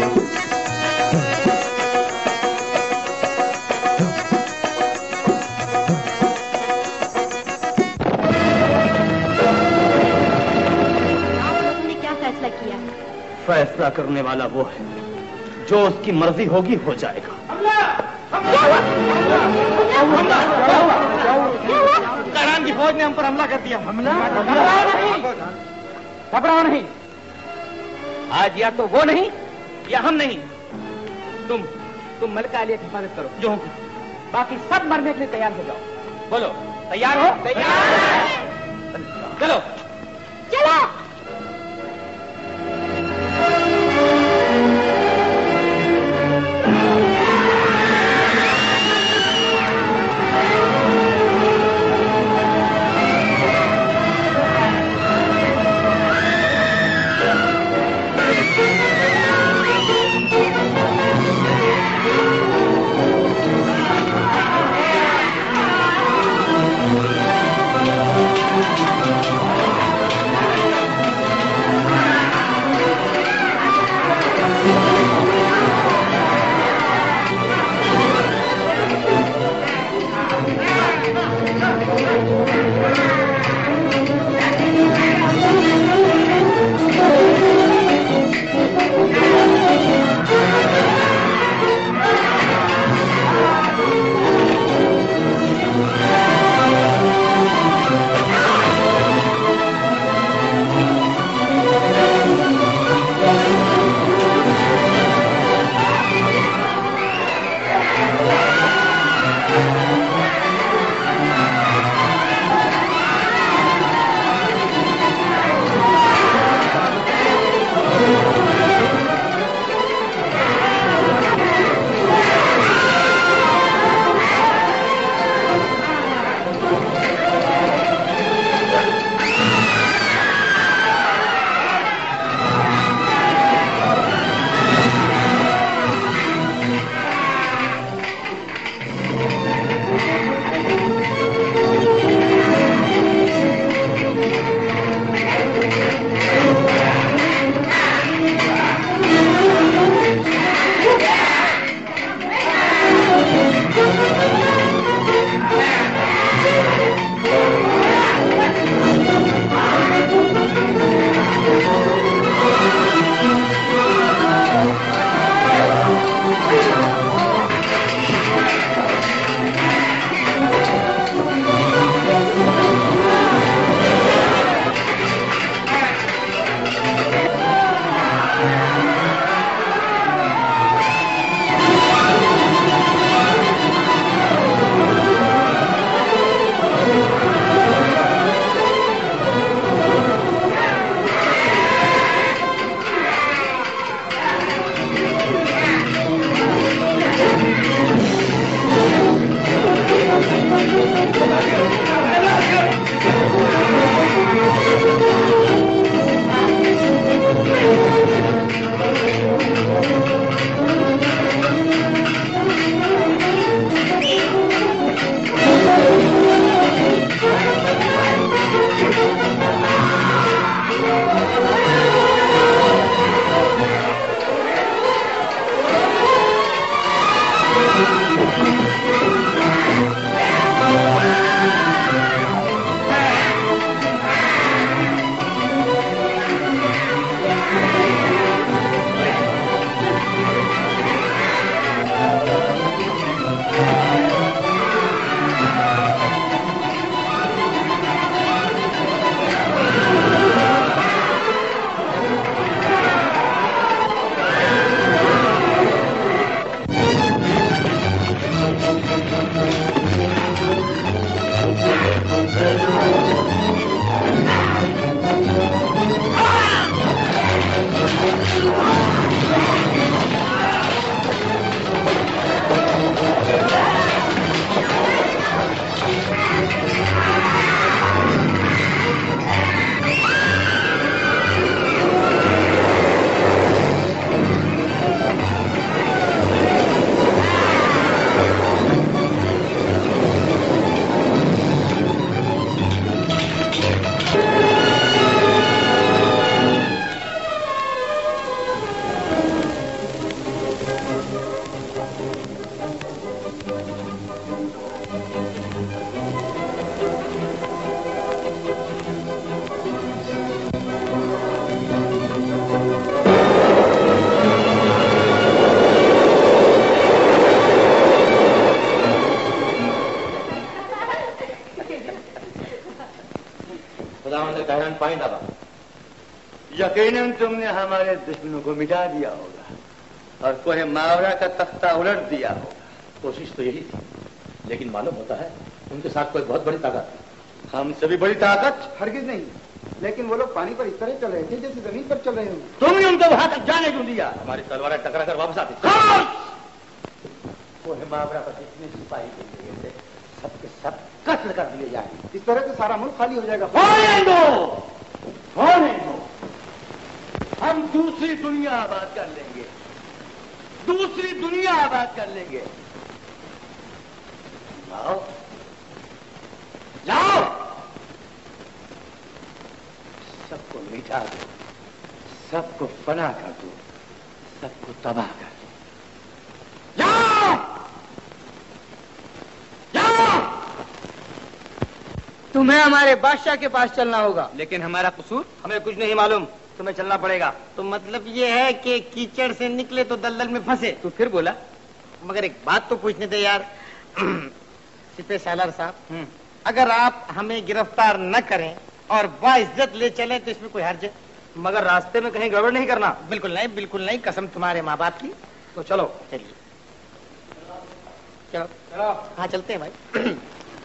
आपने क्या फैसला किया? फैसला करने वाला वो है जो उसकी मर्जी होगी हो जाएगा। केहरान की फौज ने हम पर हमला कर दिया। हमला? घबराओ नहीं, आज या तो वो नहीं या हम नहीं। तुम मलका आलिया की हिफाजत करो, जो बाकी सब मरने के लिए तैयार हो जाओ। बोलो, तैयार हो? तैयार। चलो चलो। यकीनन तुमने हमारे दुश्मनों को मिटा दिया होगा और कोई मावरा का तख्ता उलट दिया होगा। कोशिश तो यही थी, लेकिन मालूम होता है उनके साथ कोई बहुत बड़ी ताकत है। हम सभी बड़ी ताकत हरगिज नहीं, लेकिन वो लोग पानी पर इस तरह चल रहे थे जैसे जमीन पर चल रहे हो। तुमने उनको वहां तक जाने क्यों दिया? हमारी तलवारें टकरा कर वापस आती। कोई मावरा पर जितने सिपाही गए थे सबके सब कत्ल कर दिए जाएंगे। इस तरह से सारा मुल्क खाली हो जाएगा। हम दूसरी दुनिया आबाद कर लेंगे, दूसरी दुनिया आबाद कर लेंगे। लाओ लाओ, सबको मिटा दो, सबको फना कर दो, सबको तबाह कर दो। जाओ जाओ, तुम्हें हमारे बादशाह के पास चलना होगा। लेकिन हमारा कसूर? हमें कुछ नहीं मालूम, तुम्हें चलना पड़ेगा। तो मतलब ये है कि कीचड़ से निकले तो दलदल में फंसे। तू फिर बोला? मगर एक बात तो पूछने दे यार सिपे सालार साहब, अगर आप हमें गिरफ्तार न करें और बाइज्जत ले चलें तो इसमें कोई हर्ज है? मगर रास्ते में कहीं गड़बड़ नहीं करना। बिल्कुल नहीं, बिल्कुल नहीं, कसम तुम्हारे माँ बाप की। तो चलो। चलिए चलो चलो, हाँ चलते हैं भाई।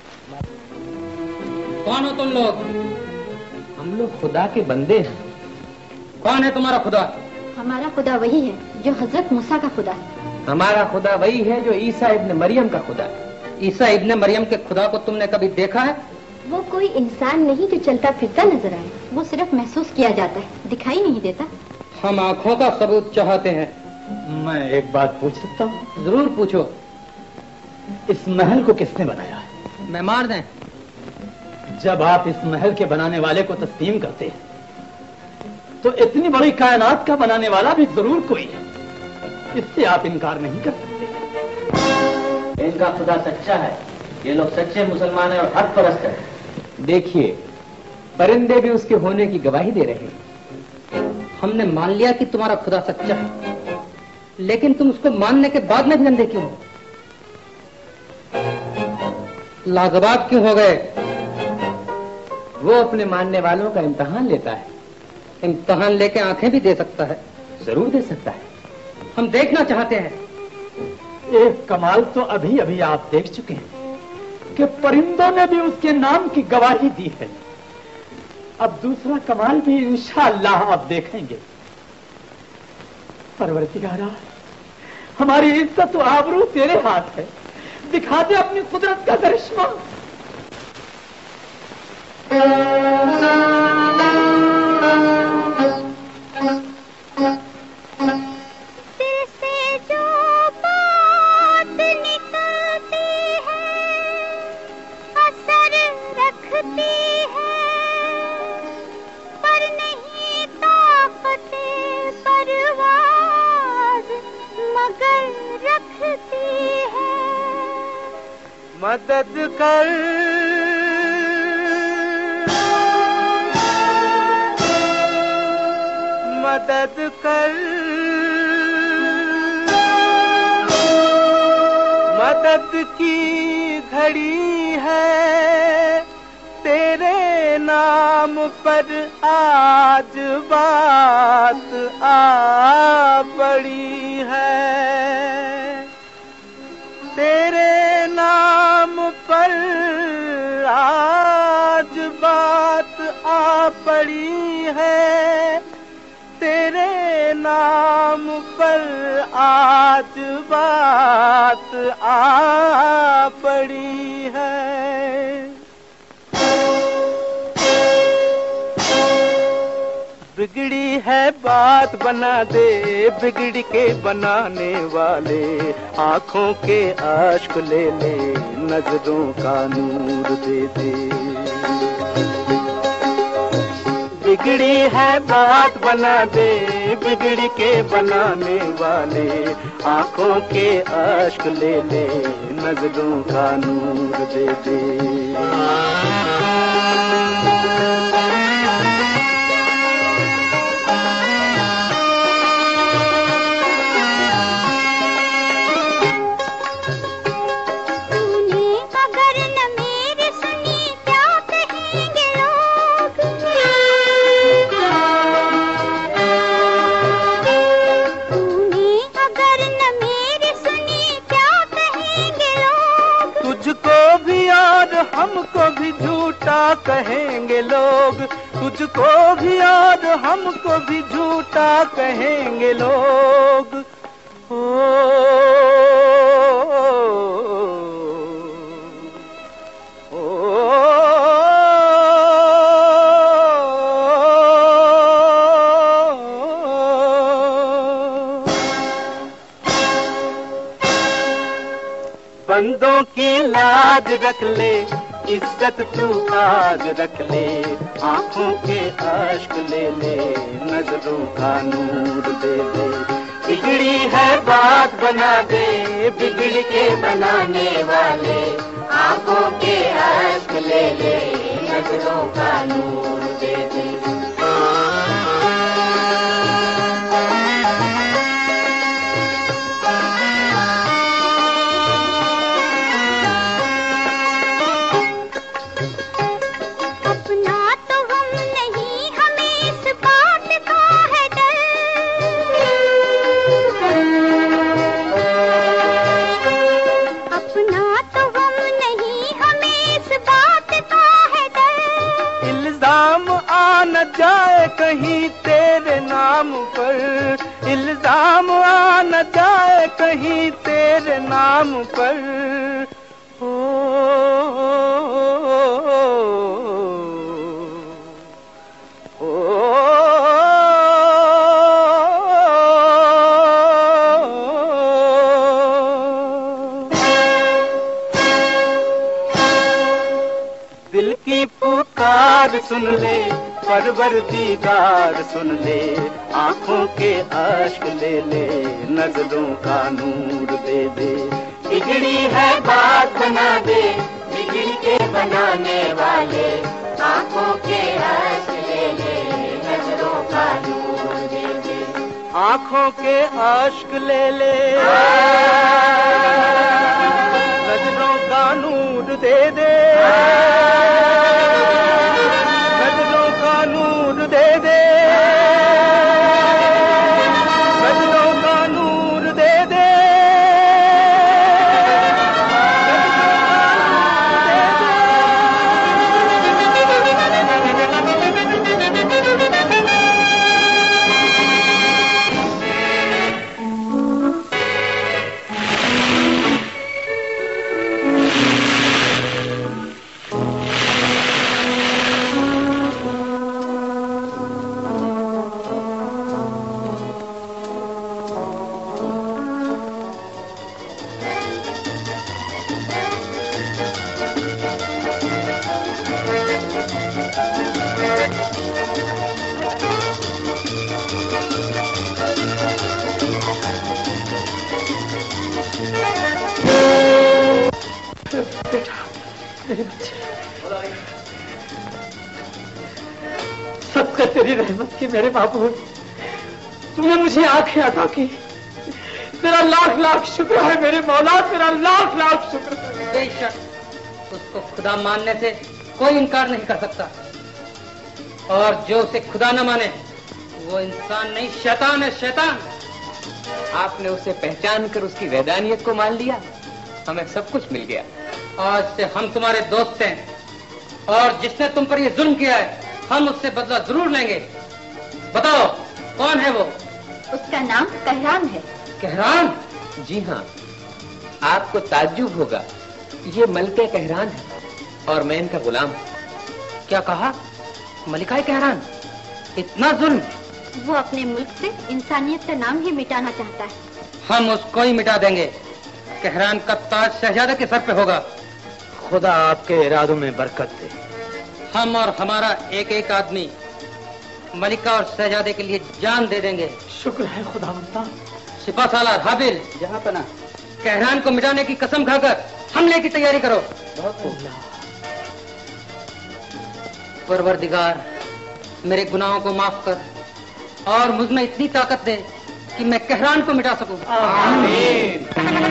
कौन हो तुम लोग? हम लोग खुदा के बंदे हैं। कौन है तुम्हारा खुदा? हमारा खुदा वही है जो हजरत मूसा का खुदा है। हमारा खुदा वही है जो ईसा इब्न मरियम का खुदा है। ईसा इब्न मरियम के खुदा को तुमने कभी देखा है? वो कोई इंसान नहीं जो चलता फिरता नजर आए, वो सिर्फ महसूस किया जाता है, दिखाई नहीं देता। हम आँखों का सबूत चाहते हैं। मैं एक बात पूछ सकता हूँ? जरूर पूछो। इस महल को किसने बनाया है? मैं मार दें? जब आप इस महल के बनाने वाले को तस्लीम करते हैं तो इतनी बड़ी कायनात का बनाने वाला भी जरूर कोई है, इससे आप इनकार नहीं कर सकते। इनका खुदा सच्चा है, ये लोग सच्चे मुसलमान हैं और हक परस्त हैं। देखिए, परिंदे भी उसके होने की गवाही दे रहे हैं। हमने मान लिया कि तुम्हारा खुदा सच्चा है, लेकिन तुम उसको मानने के बाद में भी अंधे क्यों हो? लाजवाब क्यों हो गए? वो अपने मानने वालों का इम्तिहान लेता है। इम्तिहान लेके आंखें भी दे सकता है? जरूर दे सकता है। हम देखना चाहते हैं। एक कमाल तो अभी अभी आप देख चुके हैं कि परिंदों ने भी उसके नाम की गवाही दी है। अब दूसरा कमाल भी इंशाअल्लाह आप देखेंगे। परवरदिगारा, हमारी इज्जत और आबरू तेरे हाथ है, दिखा दे अपनी कुदरत का करिश्मा। दिल से जो बात निकलती है असर रखती है, पर नहीं ताकते परवाज़ मगर रखती है। मदद कर, मदद कर, मदद की घड़ी है तेरे नाम पर आज बात आ पड़ी है, तेरे नाम पर आज बात आ पड़ी है, तेरे नाम पर आज बात आ पड़ी है। बिगड़ी है बात बना दे बिगड़ के बनाने वाले, आंखों के आश्क ले ले नजरों का नूर दे दे। बिगड़ी है बात बना दे बिगड़ के बनाने वाले, आंखों के आश्क ले ले नजरों का नूर दे दे। हमको भी झूठा कहेंगे लोग, तुझको भी और हमको भी झूठा कहेंगे लोग। ओ, ओ, बंदों की लाज रख ले इज्जत तू आज रख ले, आंखों के आश्क ले ले नजरों का नूर दे दे। बिगड़ी है बात बना दे बिगड़ के बनाने वाले, आंखों के आश्क ले ले नजरों का नूर दे दे। जाए कहीं तेरे नाम पर, इल्जाम आ न जाए कहीं तेरे नाम पर। ओ, ओ, दिल की पुकार सुन ले परवरदिगार सुन ले, आंखों के आश्क ले ले नजरों का नूर दे दे। बिगड़ी है बात बना दे बिगड़ के बनाने वाले, आंखों के आश्क ले ले नजरों का नूर दे दे। आंखों के आश्क ले ले नजरों का नूर दे दे, नूर दे दे, नजरों का नूर दे दे। मेरे बच्चे, सदका तेरी रहमत की मेरे बाबू, तूने मुझे आंखें अता की। तेरा लाख लाख शुक्र है मेरे मौला, तेरा लाख लाख शुक्र है। बेशक उसको खुदा मानने से कोई इनकार नहीं कर सकता, और जो उसे खुदा न माने वो इंसान नहीं, शैतान है, शैतान। आपने उसे पहचान कर उसकी वैदानियत को मान लिया, हमें सब कुछ मिल गया। आज से हम तुम्हारे दोस्त हैं, और जिसने तुम पर ये जुल्म किया है हम उससे बदला जरूर लेंगे। बताओ कौन है वो? उसका नाम केहरान है। केहरान? जी हाँ, आपको ताज्जुब होगा, ये मलिका केहरान है और मैं इनका गुलाम। क्या कहा? मलिका केहरान? इतना जुल्म? वो अपने मुल्क से इंसानियत का नाम ही मिटाना चाहता है। हम उसको ही मिटा देंगे। केहरान का ताज शहजादे के सर पे होगा। खुदा आपके इरादों में बरकत दे। हम और हमारा एक एक आदमी मलिका और शहजादे के लिए जान दे देंगे। शुक्र है खुदावंदा। सिपा सालार हाबिल, जहाँ पना केहरान को मिटाने की कसम खाकर हमले की तैयारी करो। परवरदिगार मेरे गुनाहों को माफ कर और मुझ में इतनी ताकत दे कि मैं केहरान को मिटा सकूं। आमीन।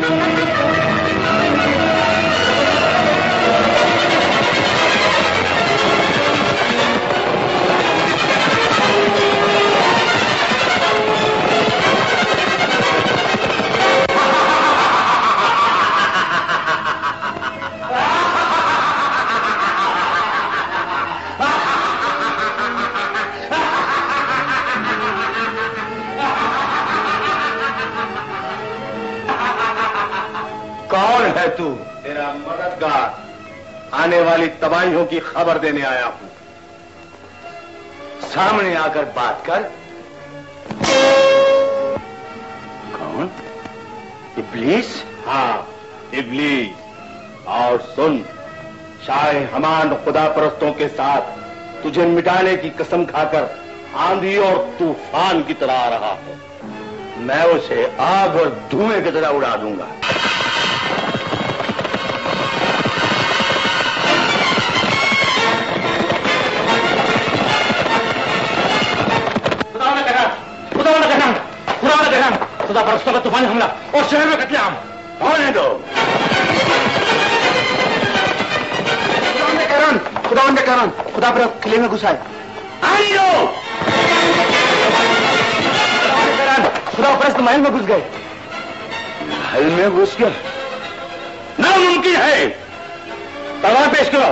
कौन है तू? तेरा मददगार, आने वाली तबाहियों की खबर देने आया हूं। सामने आकर बात कर। कौन? इब्लीस? हाँ, इब्लीस। और सुन, शाहे हमान खुदा परस्तों के साथ तुझे मिटाने की कसम खाकर आंधी और तूफान की तरह आ रहा है। मैं उसे आग और धुएं की तरह उड़ा दूंगा। खुदा परस्तों का तूफानी हमला और शहर में कत्लेआम। कौन है दो? खुदा केहरान खुदा पर किले में घुसा है। आनी दो। खुदा परस्त महल में घुस गए। महल में घुस गए? नामुमकिन है। तलवार पेश करो।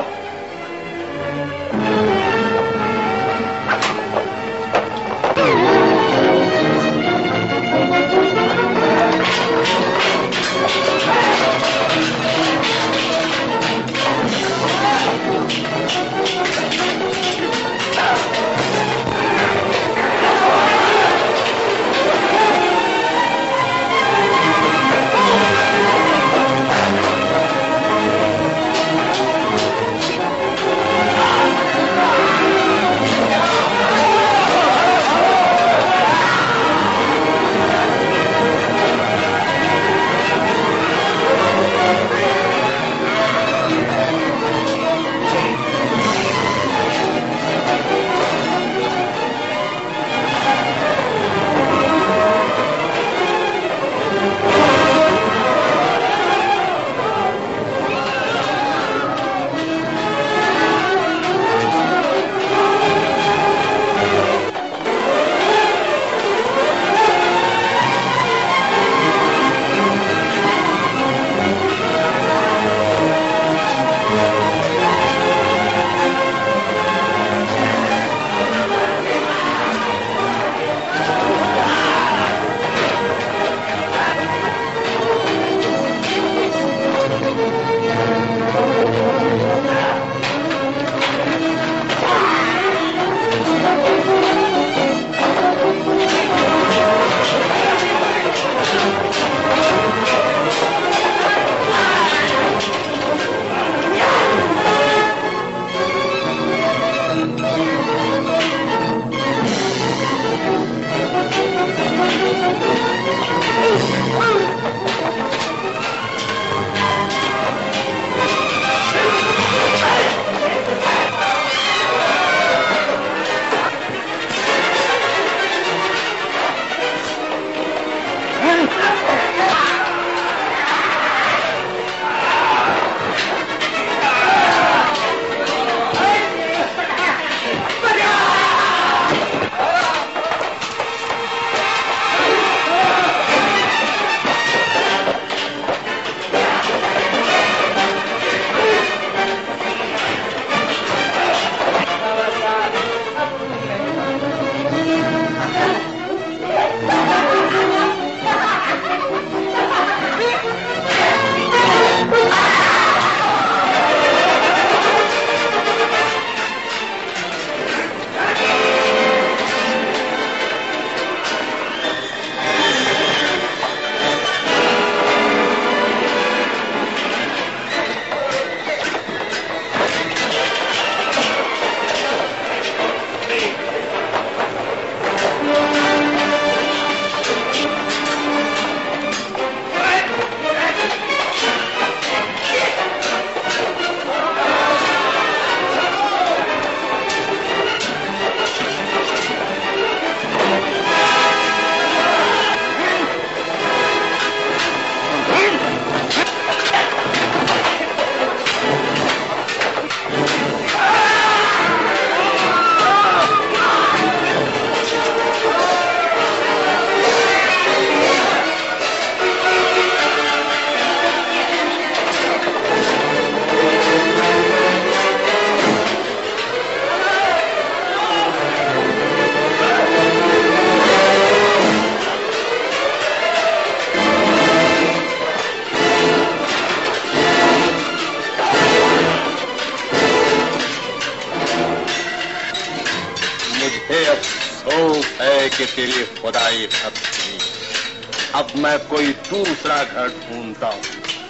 के तेरे खुदाई भक्त नहीं, अब मैं कोई दूसरा घर ढूंढता हूँ।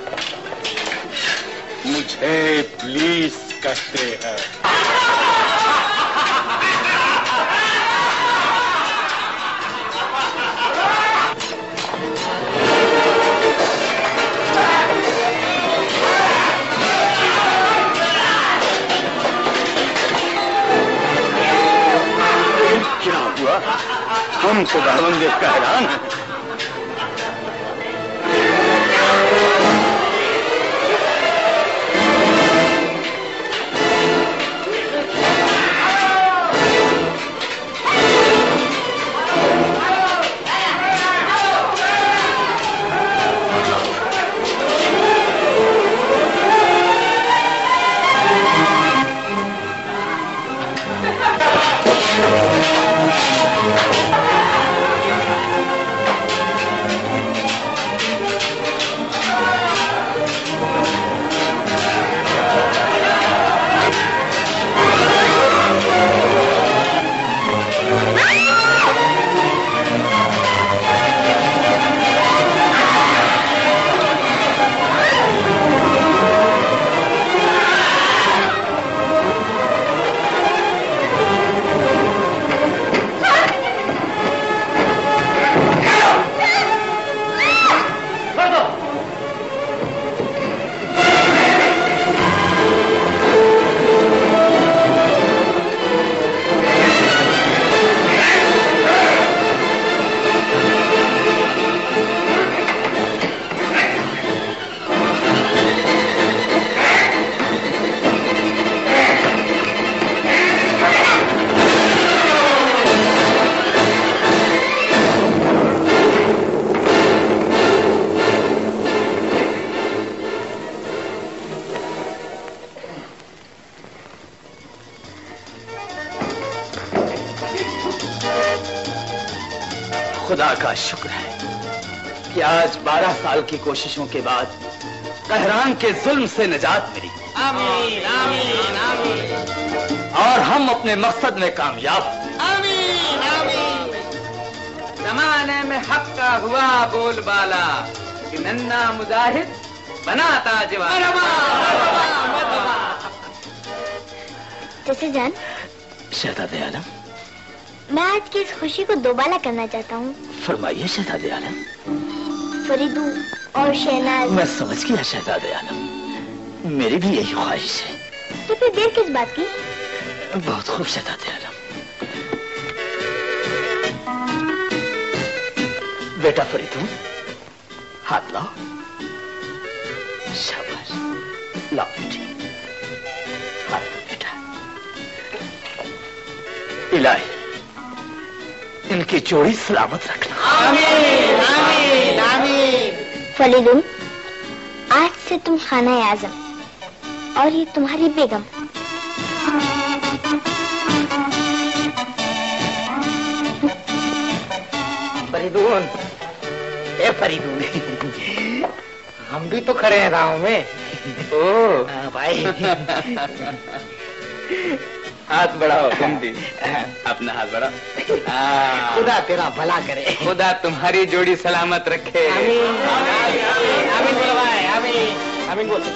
मुझे इब्लीस कहते हैं। क्या हुआ? हम खुदावंद कहरान हैं। खुदा का शुक्र है कि आज 12 साल की कोशिशों के बाद कहरान के जुल्म से निजात मिली। आमीन आमीन आमीन। और हम अपने मकसद में कामयाब। आमीन आमीन। जमाने में हक का हुआ बोलबाला कि नन्ना मुजाहिद बना ताजवाला। जैसे जान शहजादे आलम, मैं आज की इस खुशी को दोबारा करना चाहता हूँ। फरमाइए शहजादे आलम। फरीदू और शहनाज। मैं समझ गया शहजादे आलम, मेरी भी यही ख्वाहिश है। तो फिर देर किस बात की? बहुत खूब शहजादे आलम। बेटा फरीदू, हाथ लाओ। शाबाश, लाओ बेटी, हाथ लो बेटा। इलाही इनकी जोड़ी सलामत रखना। आमीन आमीन आमीन। फरीदू, आज से तुम खाना आजम और ये तुम्हारी बेगम। फरीदून, ए फरीदून, हम भी तो खड़े हैं राहों में। ओ भाई, हाथ बढ़ाओ तुम भी, अपना हाथ बढ़ाओ। खुदा तेरा भला करे। खुदा तुम्हारी जोड़ी सलामत रखे। आमीन आमीन आमीन बोलो भाई, आमीन आमीन बोल।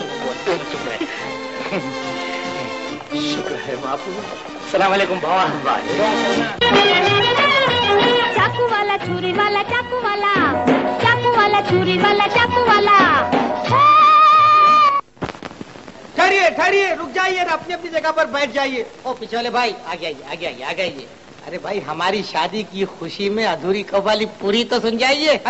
शुक्र है माफू। सलाम अलैकुम बाबा। चाकू वाला छुरी वाला चाकू वाला, चाकू वाला छुरी वाला चाकू वाला। ठहरिए ठहरिए, रुक जाइए, अपनी अपनी जगह पर बैठ जाइए। ओ पीछे वाले भाई, आगे आइए आगे आइए आगे आइए। अरे भाई, हमारी शादी की खुशी में अधूरी कव्वाली पूरी तो सुन जाइए।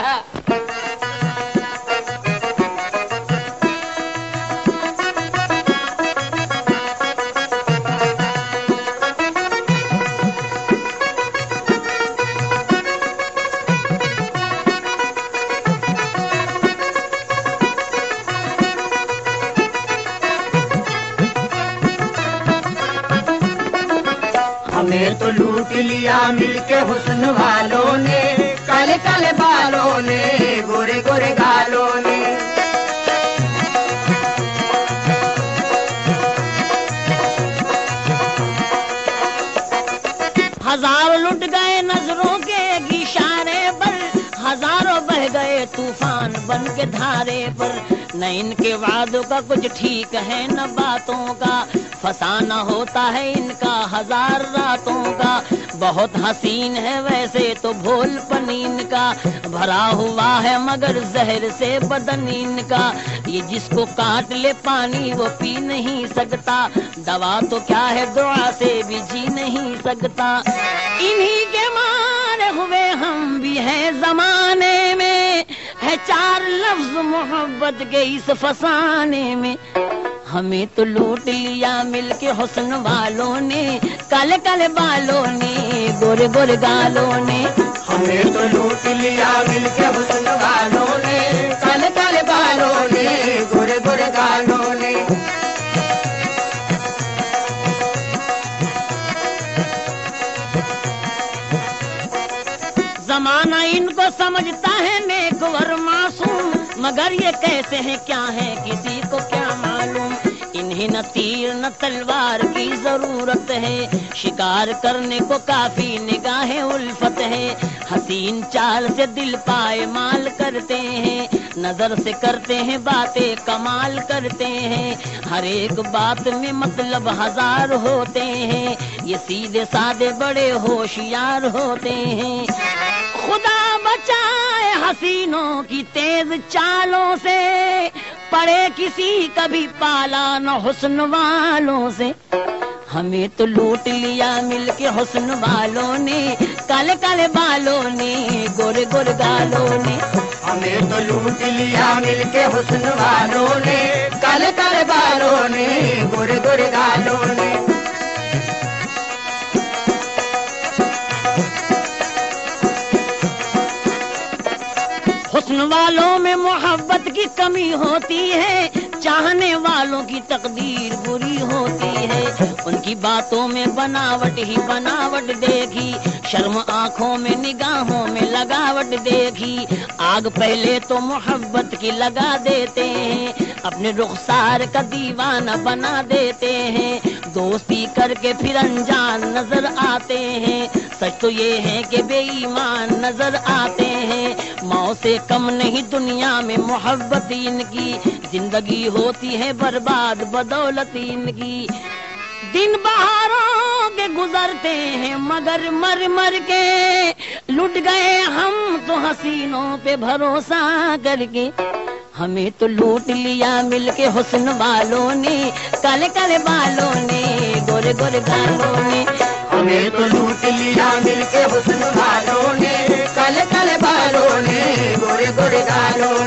हमें तो लूट लिया मिलके हुस्न वालों ने, काले काले बालों ने, गोरे गोरे गालों ने। हजार लुट गए नजरों बन के धारे पर। न इनके वादों का कुछ ठीक है न बातों का, फसाना होता है इनका 1000 रातों का। बहुत हसीन है वैसे तो भोल पनीन का, भरा हुआ है मगर जहर से बदन इनका। ये जिसको काट ले पानी वो पी नहीं सकता, दवा तो क्या है दुआ से भी जी नहीं सकता। इन्हीं के मारे हुए हम भी हैं जमाने में, है 4 लफ्ज मोहब्बत के इस फसाने में। हमें तो लूट लिया मिलके हुस्न वालों ने, काले काले बालों ने, गोरे गोरे गालों ने। हमें तो लूट लिया मिलके हुस्न वालों ने, काले काले बालों ने, गोरे गोरे गालों ने। जमाना इनको समझता है नेक और मासूम, मगर ये कैसे हैं क्या है किसी को क्या मालूम। इन्हें न तीर न तलवार की जरूरत है, शिकार करने को काफी निगाहें उल्फत है। हसीन चाल से दिल पाए माल करते हैं, नजर से करते हैं बातें कमाल करते हैं। हर एक बात में मतलब 1000 होते हैं, ये सीधे साधे बड़े होशियार होते हैं। खुदा बचाए हसीनों की तेज चालों से, पड़े किसी कभी पाला न हुस्न वालों से। हमें तो लूट लिया मिलके हुस्न वालों ने, काले काले बालों ने, गोरे गोरे गालों ने। हमें तो लूट लिया मिलके हुस्न वालों ने, काले काले बालों ने, गोरे गोरे गालों ने। हुस्न वालों में मोहब्बत की कमी होती है, चाहने वालों की तकदीर बुरी होती है। उनकी बातों में बनावट ही बनावट देखी, शर्म आंखों में निगाहों में लगावट देखी। आग पहले तो मोहब्बत की लगा देते हैं, अपने रुखसार का दीवाना बना देते हैं। दोस्ती करके फिर अनजान नजर आते हैं, सच तो ये है कि बेईमान नजर आते हैं। मौत से कम नहीं दुनिया में मोहब्बत इनकी, जिंदगी होती है बर्बाद बदौलत इनकी। दिन बहारों के गुजरते हैं मगर मर मर के, लुट गए हम तो हसीनों पे भरोसा करके। हमें तो लूट लिया मिलके हुस्न वालों ने, काले काले बालों ने, गोरे गोरे गालों ने। हमें तो लूट लिया मिलके हुस्न वालों ने, काले काले बालों ने, गोरे गोरे गालों